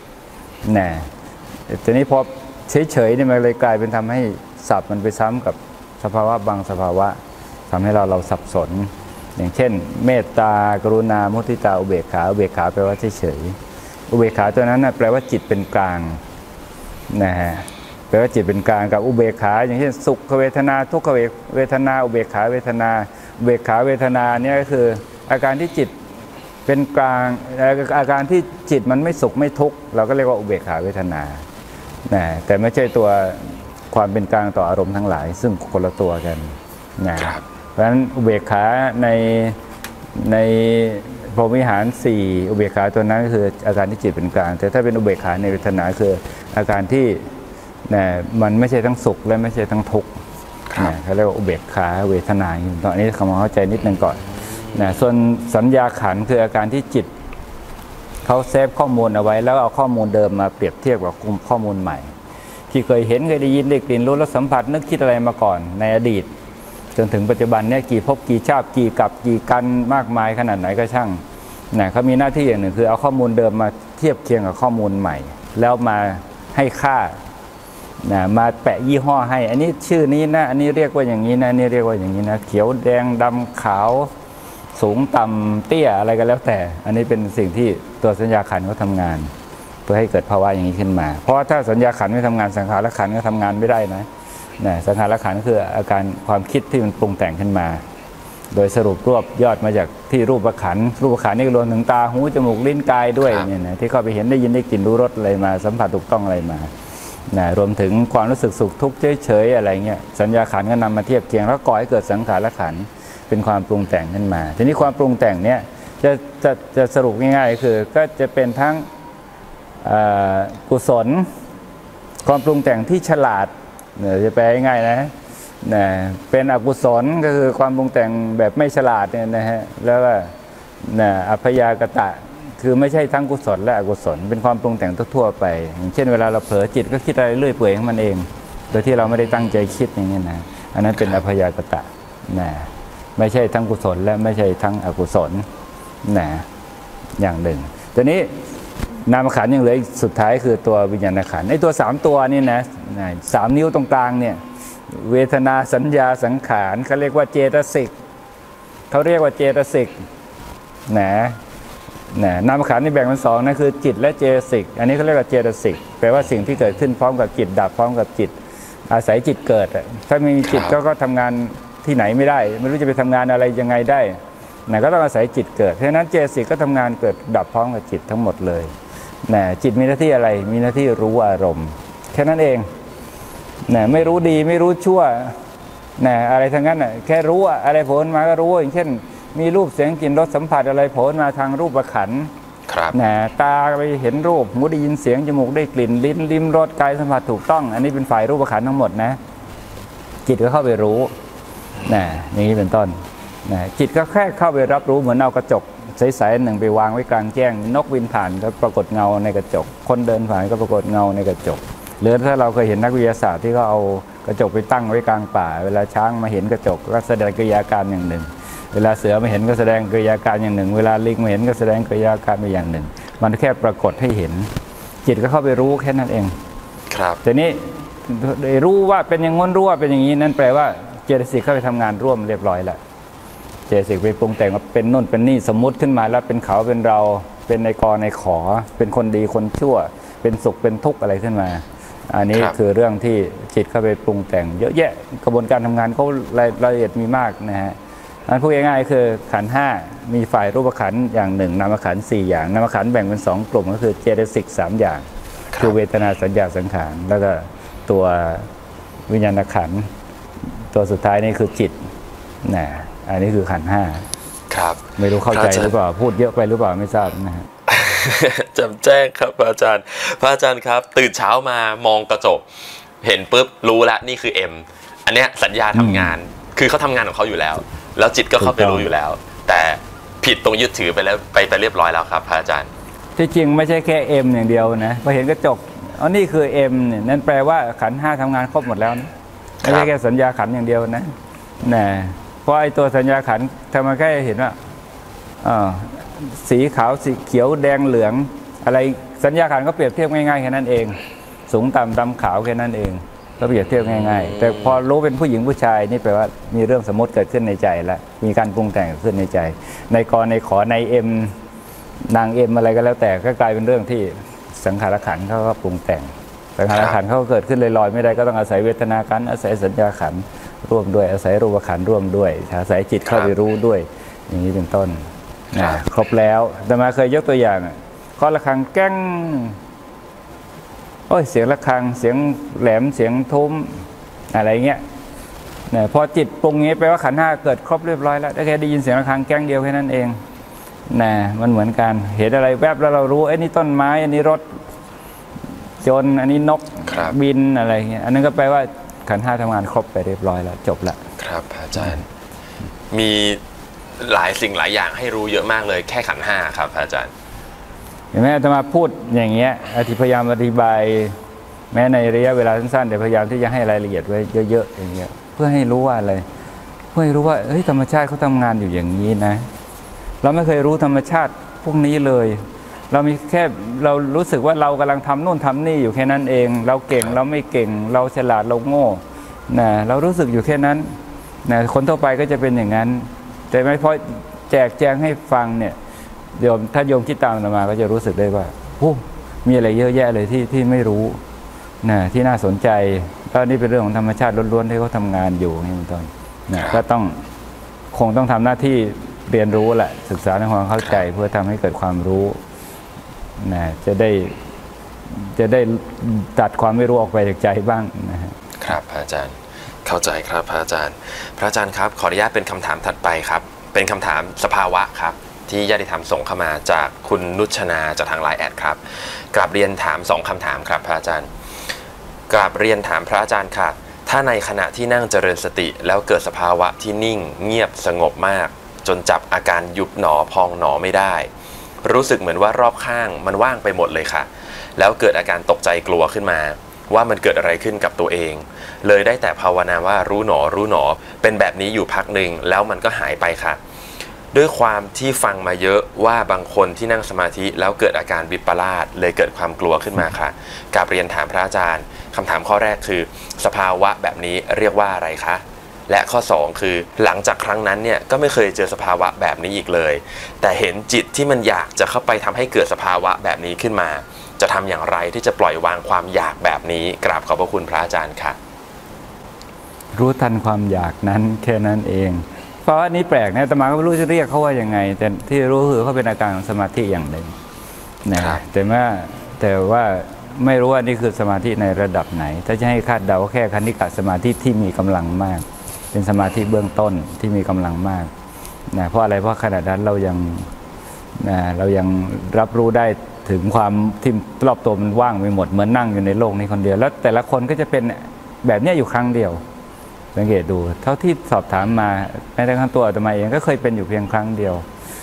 ทีนี้พอเฉยนี่มันเลยกลายเป็นทำให้ศัพท์มันไปซ้ำกับสภาวะบางสภาวะทำให้เราสับสนอย่างเช่นเมตตากรุณามุทิตาอุเบกขาแปลว่าเฉยอุเบกขาตัวนั้นแปลว่าจิตเป็นกลางแปลว่าจิตเป็นกลางกับอุเบกขาอย่างเช่นสุขเวทนาทุกขเวทนาอุเบกขาเวทนาเวทนาเนี่ยก็คืออาการที่จิตเป็นกลางอาการที่จิตมันไม่สุขไม่ทุกข์เราก็เรียกว่าอุเบกขาเวทนาแต่ไม่ใช่ตัวความเป็นกลางต่ออารมณ์ทั้งหลายซึ่งคนละตัวกันเพราะฉะนั้นอุเบกขาในพรหมวิหาร4อุเบกขาตัวนั้นก็คืออาการที่จิตเป็นกลางแต่ถ้าเป็นอุเบกขาในเวทนาคืออาการที่มันไม่ใช่ทั้งสุขและไม่ใช่ทั้งทุกข์เขาเรียกว่าอุเบกขาเวทนาตอนนี้คำเข้าใจนิดนึงก่อนส่วนสัญญาขันธ์คืออาการที่จิตเขาเซฟข้อมูลเอาไว้แล้วเอาข้อมูลเดิมมาเปรียบเทียบกับข้อมูลใหม่ที่เคยเห็นเคยได้ยินได้กลิ่นรู้และสัมผัสนึกคิดอะไรมาก่อนในอดีตจนถึงปัจจุบันเนี่ยกี่ภพกี่ชาติกี่กับกี่กันมากมายขนาดไหนก็ช่างเขามีหน้าที่อย่างหนึ่งคือเอาข้อมูลเดิมมาเทียบเคียงกับข้อมูลใหม่แล้วมาให้ค่ามาแปะยี่ห้อให้อันนี้ชื่อนี้นะอันนี้เรียกว่าอย่างนี้นะนี่เรียกว่าอย่างนี้นะเขียวแดงดำขาวสูงต่ำเตี้ยอะไรก็แล้วแต่อันนี้เป็นสิ่งที่ตัวสัญญาขันธ์เขาทำงานเพื่อให้เกิดภาวะอย่างนี้ขึ้นมาเพราะถ้าสัญญาขันธ์ไม่ทำงานสังขารขันธ์ก็ทำงานไม่ได้นะสังขารขันธ์คืออาการความคิดที่มันปรุงแต่งขึ้นมาโดยสรุปรวบยอดมาจากที่รูปขันธ์นี่รวมถึงตาหูจมูกลิ้นกายด้วยเนี่ยนะที่เข้าไปเห็นได้ยินได้กลิ่นรู้รสอะไรมาสัมผัสถูกต้องอะไรมารวมถึงความรู้สึกสุขทุกข์เฉยๆอะไรเงี้ยสัญญาขันธ์ก็นำมาเทียบเคียงแล้วก่อให้เกิดสังขารขันธ์เป็นความปรุงแต่งขึ้นมาทีนี้ความปรุงแต่งเนี้ยจะสรุปง่ายๆคือก็จะเป็นทั้งกุศลความปรุงแต่งที่ฉลาดจะแปลง่ายๆนะเป็นอกุศลก็คือความปรุงแต่งแบบไม่ฉลาดเนี่ยนะฮะแล้วก็อัพยากตะคือไม่ใช่ทั้งกุศลและอกุศลเป็นความปรุงแต่งทั่วไปอย่างเช่นเวลาเราเผลอจิตก็คิดอะไรเรื่อยเปื่อยของมันเองโดยที่เราไม่ได้ตั้งใจคิดอย่างนี้นะอันนั้นเป็นอัพยากตะไม่ใช่ทั้งกุศลและไม่ใช่ทั้งอกุศลอย่างหนึ่งทีนี้นามขันธ์ยังเหลืออีกสุดท้ายคือตัววิญญาณขันธ์ไอ้ตัว3ตัวนี่นะ3 นิ้วตรงกลางเนี่ยเวทนาสัญญาสังขารเขาเรียกว่าเจตสิกนามขันธ์นี่แบ่งเป็น2นะคือจิตและเจตสิกอันนี้เขาเรียกว่าเจตสิกแปลว่าสิ่งที่เกิดขึ้นพร้อมกับจิตดับพร้อมกับจิตอาศัยจิตเกิดถ้าไม่มีจิตก็ทำงานที่ไหนไม่ได้ไม่รู้จะไปทำงานอะไรยังไงได้ก็ต้องอาศัยจิตเกิดเพราะฉะนั้นเจตสิกก็ทำงานเกิดดับพร้อมกับจิตทั้งหมดเลยจิตมีหน้าที่อะไรมีหน้าที่รู้อารมณ์แค่นั้นเองไม่รู้ดีไม่รู้ชั่วอะไรทั้งนั้นแค่รู้อะไรโผล่มาก็รู้อย่างเช่นมีรูปเสียงกลิ่นรสสัมผัสอะไรโผล่มาทางรูปขันธ์ตาไปเห็นรูปหูได้ยินเสียงจมูกได้กลิ่นลิ้นลิ้มรสกายสัมผัสถูกต้องอันนี้เป็นฝ่ายรูปขันธ์ทั้งหมดนะจิตก็เข้าไปรู้อย่างนี้เป็นต้นจิตก็แค่เข้าไปรับรู้เหมือนเอากระจกใสๆหนึ่งไปวางไว้กลางแจ้งนกบินผ่านก็ปรากฏเงาในกระจกคนเดินผ่านก็ปรากฏเงาในกระจกหรือถ้าเราเคยเห็นนักวิทยาศาสตร์ที่เขาเอากระจกไปตั้งไว้กลางป่าเวลาช้างมาเห็นกระจกก็แสดงกิริยาการอย่างหนึ่งเวลาเสือมาเห็นก็แสดงกิริยาการอย่างหนึ่งเวลาลิงมาเห็นก็แสดงกิริยาการไปอย่างหนึ่งมันแค่ปรากฏให้เห็นจิตก็เข้าไปรู้แค่นั้นเองครับแต่นี้รู้ว่าเป็นอย่างง้นรู้ว่าเป็นอย่างนี้นั่นแปลว่าเจตสิกเข้าไปทำงานร่วมเรียบร้อยแล้วเจตสิกไปปรุงแต่งว่าเป็นนู่นเป็นนี่สมมุติขึ้นมาแล้วเป็นเขาเป็นเราเป็นในกอในขอเป็นคนดีคนชั่วเป็นสุขเป็นทุกข์อะไรขึ้นมาอันนี้คือเรื่องที่จิตเข้าไปปรุงแต่งเยอะแยะกระบวนการทำงานเขารายละเอียดมีมากนะฮะอันพูดง่ายๆคือขันธ์ห้ามีฝ่ายรูปขันธ์อย่างหนึ่งนามขันธ์4อย่างนามขันธ์แบ่งเป็น2กลุ่มก็คือเจตสิก3อย่างคือเวทนาสัญญาสังขารแล้วก็ตัววิญญาณขันธ์ตัวสุดท้ายนี่คือจิตนะอันนี้คือขันธ์ห้าครับไม่รู้เข้าใจหรือเปล่าพูดเยอะไปหรือเปล่าไม่ทราบนะฮะจำแจ้งครับพระอาจารย์ครับตื่นเช้ามามองกระจกเห็นปุ๊บรู้แล้วนี่คือ M อันเนี้ยสัญญาทำงานคือเขาทำงานของเขาอยู่แล้วแล้วจิตก็เข้าไปรู้อยู่แล้วแต่ผิดตรงยึดถือไปแล้วไปเรียบร้อยแล้วครับพระอาจารย์ที่จริงไม่ใช่แค่ M อย่างเดียวนะพอเห็นกระจกอ๋อนี่คือ M เนี่ยนั่นแปลว่าขันธ์ห้าทำงานครบหมดแล้วนะไม่ใช่แค่สัญญาขันธ์อย่างเดียวนะเพราะไอ้ตัวสัญญาขันธ์ทำไมแค่เห็นว่าสีขาวสีเขียวแดงเหลืองอะไรสัญญาขันธ์ก็เปรียบเทียบง่ายๆแค่นั้นเองสูงต่ำดำขาวแค่นั้นเองก็เปรียบเทียบง่ายๆแต่พอรู้เป็นผู้หญิงผู้ชายนี่แปลว่ามีเรื่องสมมติเกิดขึ้นในใจแล้วมีการปรุงแต่งขึ้นในใจในกรในขอใน M นาง M อะไรก็แล้วแต่ก็กลายเป็นเรื่องที่สังขารขันธ์เขาก็ปรุงแต่งสังขารขันธ์เขาเกิดขึ้นลอยๆไม่ได้ก็ต้องอาศัยเวทนาขันธ์อาศัยสัญญาขันธ์ร่วมด้วยอาศัยรูปขันธ์ร่วมด้วยอาศัยจิตเข้าไปรู้ด้วยอย่างนี้เป็นต้นครบแล้วแต่มาเคยยกตัวอย่างเคาะระฆังแก้งโอ้ยเสียงระฆังเสียงแหลมเสียงทุ้มอะไรเงี้ยพอจิตปรุงงี้แปลว่าขันธ์ห้าเกิดครบเรียบร้อยแล้วแค่ได้ยินเสียงระฆังแก้งเดียวแค่นั้นเองมันเหมือนกันเห็นอะไรแวบแล้วเรารู้ไอ้นี่ต้นไม้อันนี้รถจนอันนี้นกบินอะไรเงี้ยอันนั้นก็แปลว่าขันธ์ห้าทำงานครบไปเรียบร้อยแล้วจบละครับอาจารย์มีหลายสิ่งหลายอย่างให้รู้เยอะมากเลยแค่ขันธ์ห้าครับอาจารย์เห็นไหมจะมาพูดอย่างเงี้ยพยายามอธิบายแม้ในระยะเวลาสั้นๆแต่พยายามที่จะให้รายละเอียดไว้เยอะๆอย่างเงี้ยเพื่อให้รู้ว่าอะไรเพื่อให้รู้ว่าธรรมชาติเขาทำงานอยู่อย่างนี้นะเราไม่เคยรู้ธรรมชาติพวกนี้เลยเรามีแค่เรารู้สึกว่าเรากำลังทำโน่นทำนี่อยู่แค่นั้นเองเราเก่งเราไม่เก่งเราฉลาดเราโง่เรารู้สึกอยู่แค่นั้นคนทั่วไปก็จะเป็นอย่างนั้นแต่ไม่พอแจกแจงให้ฟังเนี่ยโยมถ้าโยมคิดตามมาก็จะรู้สึกได้ว่ามีอะไรเยอะแยะเลยที่ไม่รู้ที่น่าสนใจก็นี่เป็นเรื่องของธรรมชาติล้วนๆที่เขาทำงานอยู่นี่เป็นต้นก็คงต้องทำหน้าที่เรียนรู้แหละศึกษาในความเข้าใจเพื่อทำให้เกิดความรู้จะได้ตัดความไม่รู้ออกไปจากใจบ้างครับอาจารย์เข้าใจครับพระอาจารย์ครับขออนุญาตเป็นคำถามถัดไปครับเป็นคำถามสภาวะครับที่ญาติธรรมส่งเข้ามาจากคุณนุชนาจากทางไลน์แอดครับกราบเรียนถาม2คำถามครับพระอาจารย์กราบเรียนถามพระอาจารย์ค่ะถ้าในขณะที่นั่งเจริญสติแล้วเกิดสภาวะที่นิ่งเงียบสงบมากจนจับอาการยุบหนอพองหนอไม่ได้รู้สึกเหมือนว่ารอบข้างมันว่างไปหมดเลยค่ะแล้วเกิดอาการตกใจกลัวขึ้นมาว่ามันเกิดอะไรขึ้นกับตัวเองเลยได้แต่ภาวนาว่ารู้หนอเป็นแบบนี้อยู่พักหนึ่งแล้วมันก็หายไปค่ะด้วยความที่ฟังมาเยอะว่าบางคนที่นั่งสมาธิแล้วเกิดอาการวิปลาสเลยเกิดความกลัวขึ้นมาค่ะกราบเรียนถามพระอาจารย์คำถามข้อแรกคือสภาวะแบบนี้เรียกว่าอะไรคะและข้อ2คือหลังจากครั้งนั้นเนี่ยก็ไม่เคยเจอสภาวะแบบนี้อีกเลยแต่เห็นจิตที่มันอยากจะเข้าไปทำให้เกิดสภาวะแบบนี้ขึ้นมาจะทำอย่างไรที่จะปล่อยวางความอยากแบบนี้กราบขอบพระคุณพระอาจารย์ค่ะรู้ทันความอยากนั้นแค่นั้นเองเพราะว่านี้แปลกนะอาตมาก็ไม่รู้จะเรียกเขาว่ายังไงแต่ที่รู้คือเขาเป็นอาการของสมาธิอย่างหนึ่งแต่ว่าไม่รู้ว่านี่คือสมาธิในระดับไหนถ้าจะให้คาดเดาแค่คณิกะสมาธิที่มีกำลังมากเป็นสมาธิเบื้องต้นที่มีกำลังมากเพราะอะไรเพราะขณะนั้นเรายังรับรู้ได้ถึงความที่รอบตัวมันว่างไปหมดเหมือนนั่งอยู่ในโลกนี้คนเดียวแล้วแต่ละคนก็จะเป็นแบบนี้อยู่ครั้งเดียวสังเกตดูเท่าที่สอบถามมาแม้แต่ขั้นตัวอาตมาเองก็เคยเป็นอยู่เพียงครั้งเดียว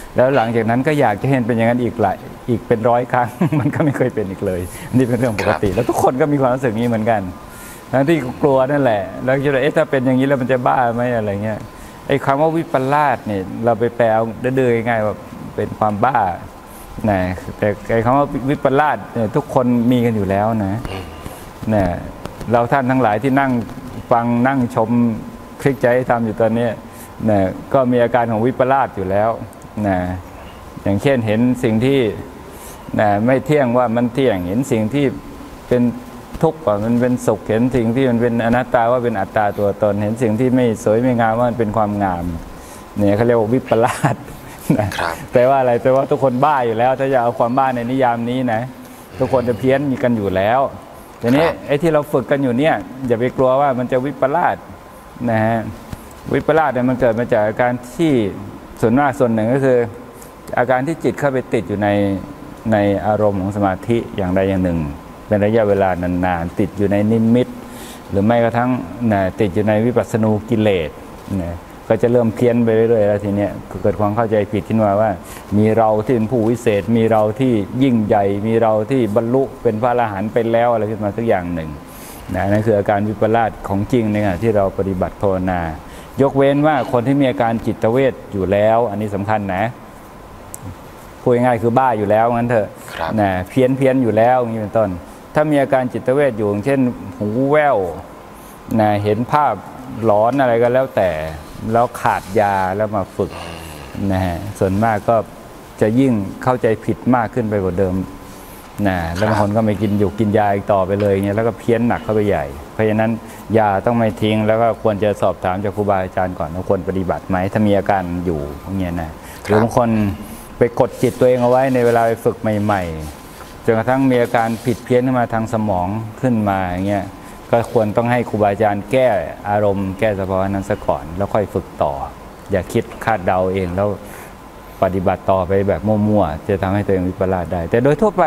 แล้วหลังจากนั้นก็อยากจะเห็นเป็นอย่างนั้นอีกเป็น100 ครั้ง มันก็ไม่เคยเป็นอีกเลยนี่เป็นเรื่องปกติแล้วทุกคนก็มีความรู้สึกนี้เหมือนกันทั้งที่กลัวนั่นแหละแล้วคิดว่าถ้าเป็นอย่างนี้แล้วมันจะบ้าไหมอะไรเงี้ยไอ้คำว่าวิปลาสเนี่ยเราไปแปลดื้อๆง่ายๆว่าเป็นความบ้านะแต่ไอ้คำว่าวิปลาสเนี่ยทุกคนมีกันอยู่แล้วนะเราท่านทั้งหลายที่นั่งฟังนั่งชมคลิกใจทำอยู่ตอนนี้นะก็มีอาการของวิปลาสอยู่แล้วนะอย่างเช่นเห็นสิ่งที่นะไม่เที่ยงว่ามันเที่ยงเห็นสิ่งที่เป็นทุกข์ว่ามันเป็นสุขเห็นสิ่งที่มันเป็นอนัตตาว่าเป็นอัตตาตัวตนเห็นสิ่งที่ไม่สวยไม่งามว่ามันเป็นความงามเนี่ยเขาเรียกว่าวิปลาสนะแปลว่าอะไรแปลว่าทุกคนบ้าอยู่แล้วถ้าจะเอาความบ้าในนิยามนี้นะทุกคนจะเพี้ยนมีกันอยู่แล้วทีนี้ไอ้ที่เราฝึกกันอยู่เนี่ยอย่าไปกลัวว่ามันจะวิปลาสนะฮะวิปลาสเนี่ยมันเกิดมาจากอาการที่ส่วนมากส่วนหนึ่งก็คืออาการที่จิตเข้าไปติดอยู่ในอารมณ์ของสมาธิอย่างใดอย่างหนึ่งเป็นระยะเวลานานๆติดอยู่ในนิมิตหรือไม่กระทั่งติดอยู่ในวิปัสสนูกิเลสก็จะเริ่มเพี้ยนไปเรื่อยๆแล้วทีเนี้ยเกิดความเข้าใจผิดขึ้นมาว่ามีเราที่เป็นผู้วิเศษมีเราที่ยิ่งใหญ่มีเราที่บรรลุเป็นพระอรหันต์ไปแล้วอะไรขึ้นมาสักอย่างหนึ่งนั่นคืออาการวิปลาสของจริงเนี่ยที่เราปฏิบัติภาวนายกเว้นว่าคนที่มีอาการจิตเวชอยู่แล้วอันนี้สำคัญนะพูดง่ายๆคือบ้าอยู่แล้วงั้นเถอะเพี้ยนอยู่แล้วอย่างนี้เป็นต้นถ้ามีอาการจิตเวชอยู่อย่างเช่นหูแว่วเห็นภาพหลอนอะไรก็แล้วแต่แล้วขาดยาแล้วมาฝึกส่วนมากก็จะยิ่งเข้าใจผิดมากขึ้นไปกว่าเดิมแล้วบางคนก็ไม่กินยาอีกต่อไปเลยเงี้ยแล้วก็เพี้ยนหนักเข้าไปใหญ่เพราะฉะนั้นยาต้องไม่ทิ้งแล้วก็ควรจะสอบถามจากครูบาอาจารย์ก่อนว่าควรปฏิบัติไหมถ้ามีอาการอยู่อย่างเงี้ยนะหรือบางคนไปกดจิตตัวเองเอาไว้ในเวลาไปฝึกใหม่ๆจนกระทั่งมีอาการผิดเพี้ยนขึ้นมาทางสมองขึ้นมาอย่างเงี้ยก็ควรต้องให้ครูบาอาจารย์แก้อารมณ์แก้สภาวะนั้นซะก่อนแล้วค่อยฝึกต่ออย่าคิดคาดเดาเองแล้วปฏิบัติต่อไปแบบมั่วๆจะทำให้ตัวเองวิปลาสได้แต่โดยทั่วไป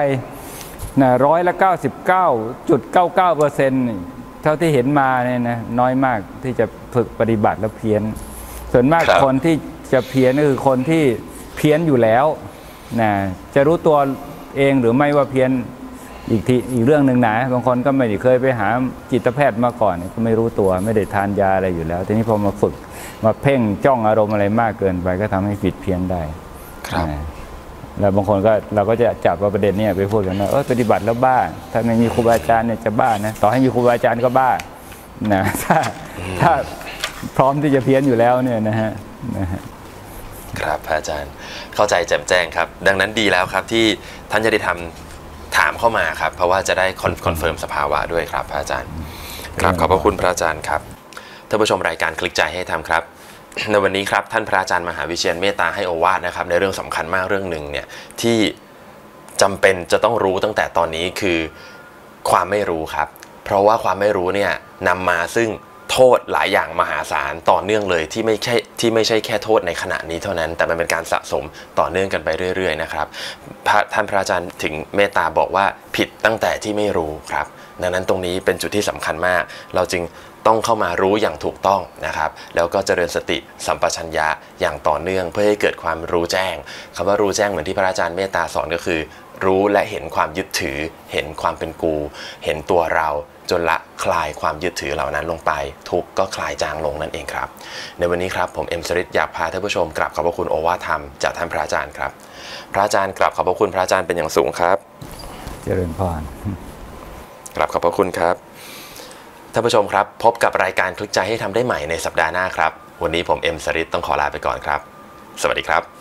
99.99%เท่าที่เห็นมาเนี่ยนะน้อยมากที่จะฝึกปฏิบัติแล้วเพี้ยนส่วนมากคนที่จะเพี้ยนก็คือคนที่เพี้ยนอยู่แล้วจะรู้ตัวเองหรือไม่ว่าเพี้ยนอีกเรื่องหนึ่งนะบางคนก็ไม่ได้เคยไปหาจิตแพทย์มาก่อนก็ไม่รู้ตัวไม่ได้ทานยาอะไรอยู่แล้วทีนี้พอมาฝึกมาเพ่งจ้องอารมณ์อะไรมากเกินไปก็ทำให้ผิดเพี้ยนได้แล้วบางคนก็เราก็จะจับประเด็นนี้ไปพูดกันว่าปฏิบัติแล้วบ้าถ้าไม่มีครูบาอาจารย์เนี่ยจะบ้านะต่อให้มีครูบาอาจารย์ก็บ้านะถ้าพร้อมที่จะเพี้ยนอยู่แล้วเนี่ยนะฮะครับพระอาจารย์เข้าใจแจ่มแจ้งครับดังนั้นดีแล้วครับที่ท่านจะได้ถามเข้ามาครับเพราะว่าจะได้คอนเฟิร์มสภาวะด้วยครับพระอาจารย์ครับขอบพระคุณพระอาจารย์ครับท่านผู้ชมรายการคลิกใจให้ทำครับในวันนี้ครับท่านพระอาจารย์มหาวิเชียรเมตตาให้โอวาทนะครับในเรื่องสำคัญมากเรื่องหนึ่งเนี่ยที่จำเป็นจะต้องรู้ตั้งแต่ตอนนี้คือความไม่รู้ครับเพราะว่าความไม่รู้เนี่ยนำมาซึ่งโทษหลายอย่างมหาศาลต่อเนื่องเลยที่ไม่ใช่แค่โทษในขณะนี้เท่านั้นแต่มันเป็นการสะสมต่อเนื่องกันไปเรื่อยๆนะครับท่านพระอาจารย์ถึงเมตตาบอกว่าผิดตั้งแต่ที่ไม่รู้ครับดังนั้นตรงนี้เป็นจุดที่สำคัญมากเราจึงต้องเข้ามารู้อย่างถูกต้องนะครับแล้วก็เจริญสติสัมปชัญญะอย่างต่อเนื่องเพื่อให้เกิดความรู้แจ้งคำว่ารู้แจ้งเหมือนที่พระอาจารย์เมตตาสอนก็คือรู้และเห็นความยึดถือเห็นความเป็นกูเห็นตัวเราจนละคลายความยึดถือเหล่านั้นลงไปทุกข์ก็คลายจางลงนั่นเองครับในวันนี้ครับผมเอ็มสริตอยากพาท่านผู้ชมกราบขอบพระคุณโอวาทธรรมจากท่านพระอาจารย์ครับพระอาจารย์กราบขอบพระคุณพระอาจารย์เป็นอย่างสูงครับเจริญพรกราบขอบพระคุณครับท่านผู้ชมครับพบกับรายการคลิกใจให้ทำได้ใหม่ในสัปดาห์หน้าครับวันนี้ผมเอ็มสริตต้องขอลาไปก่อนครับสวัสดีครับ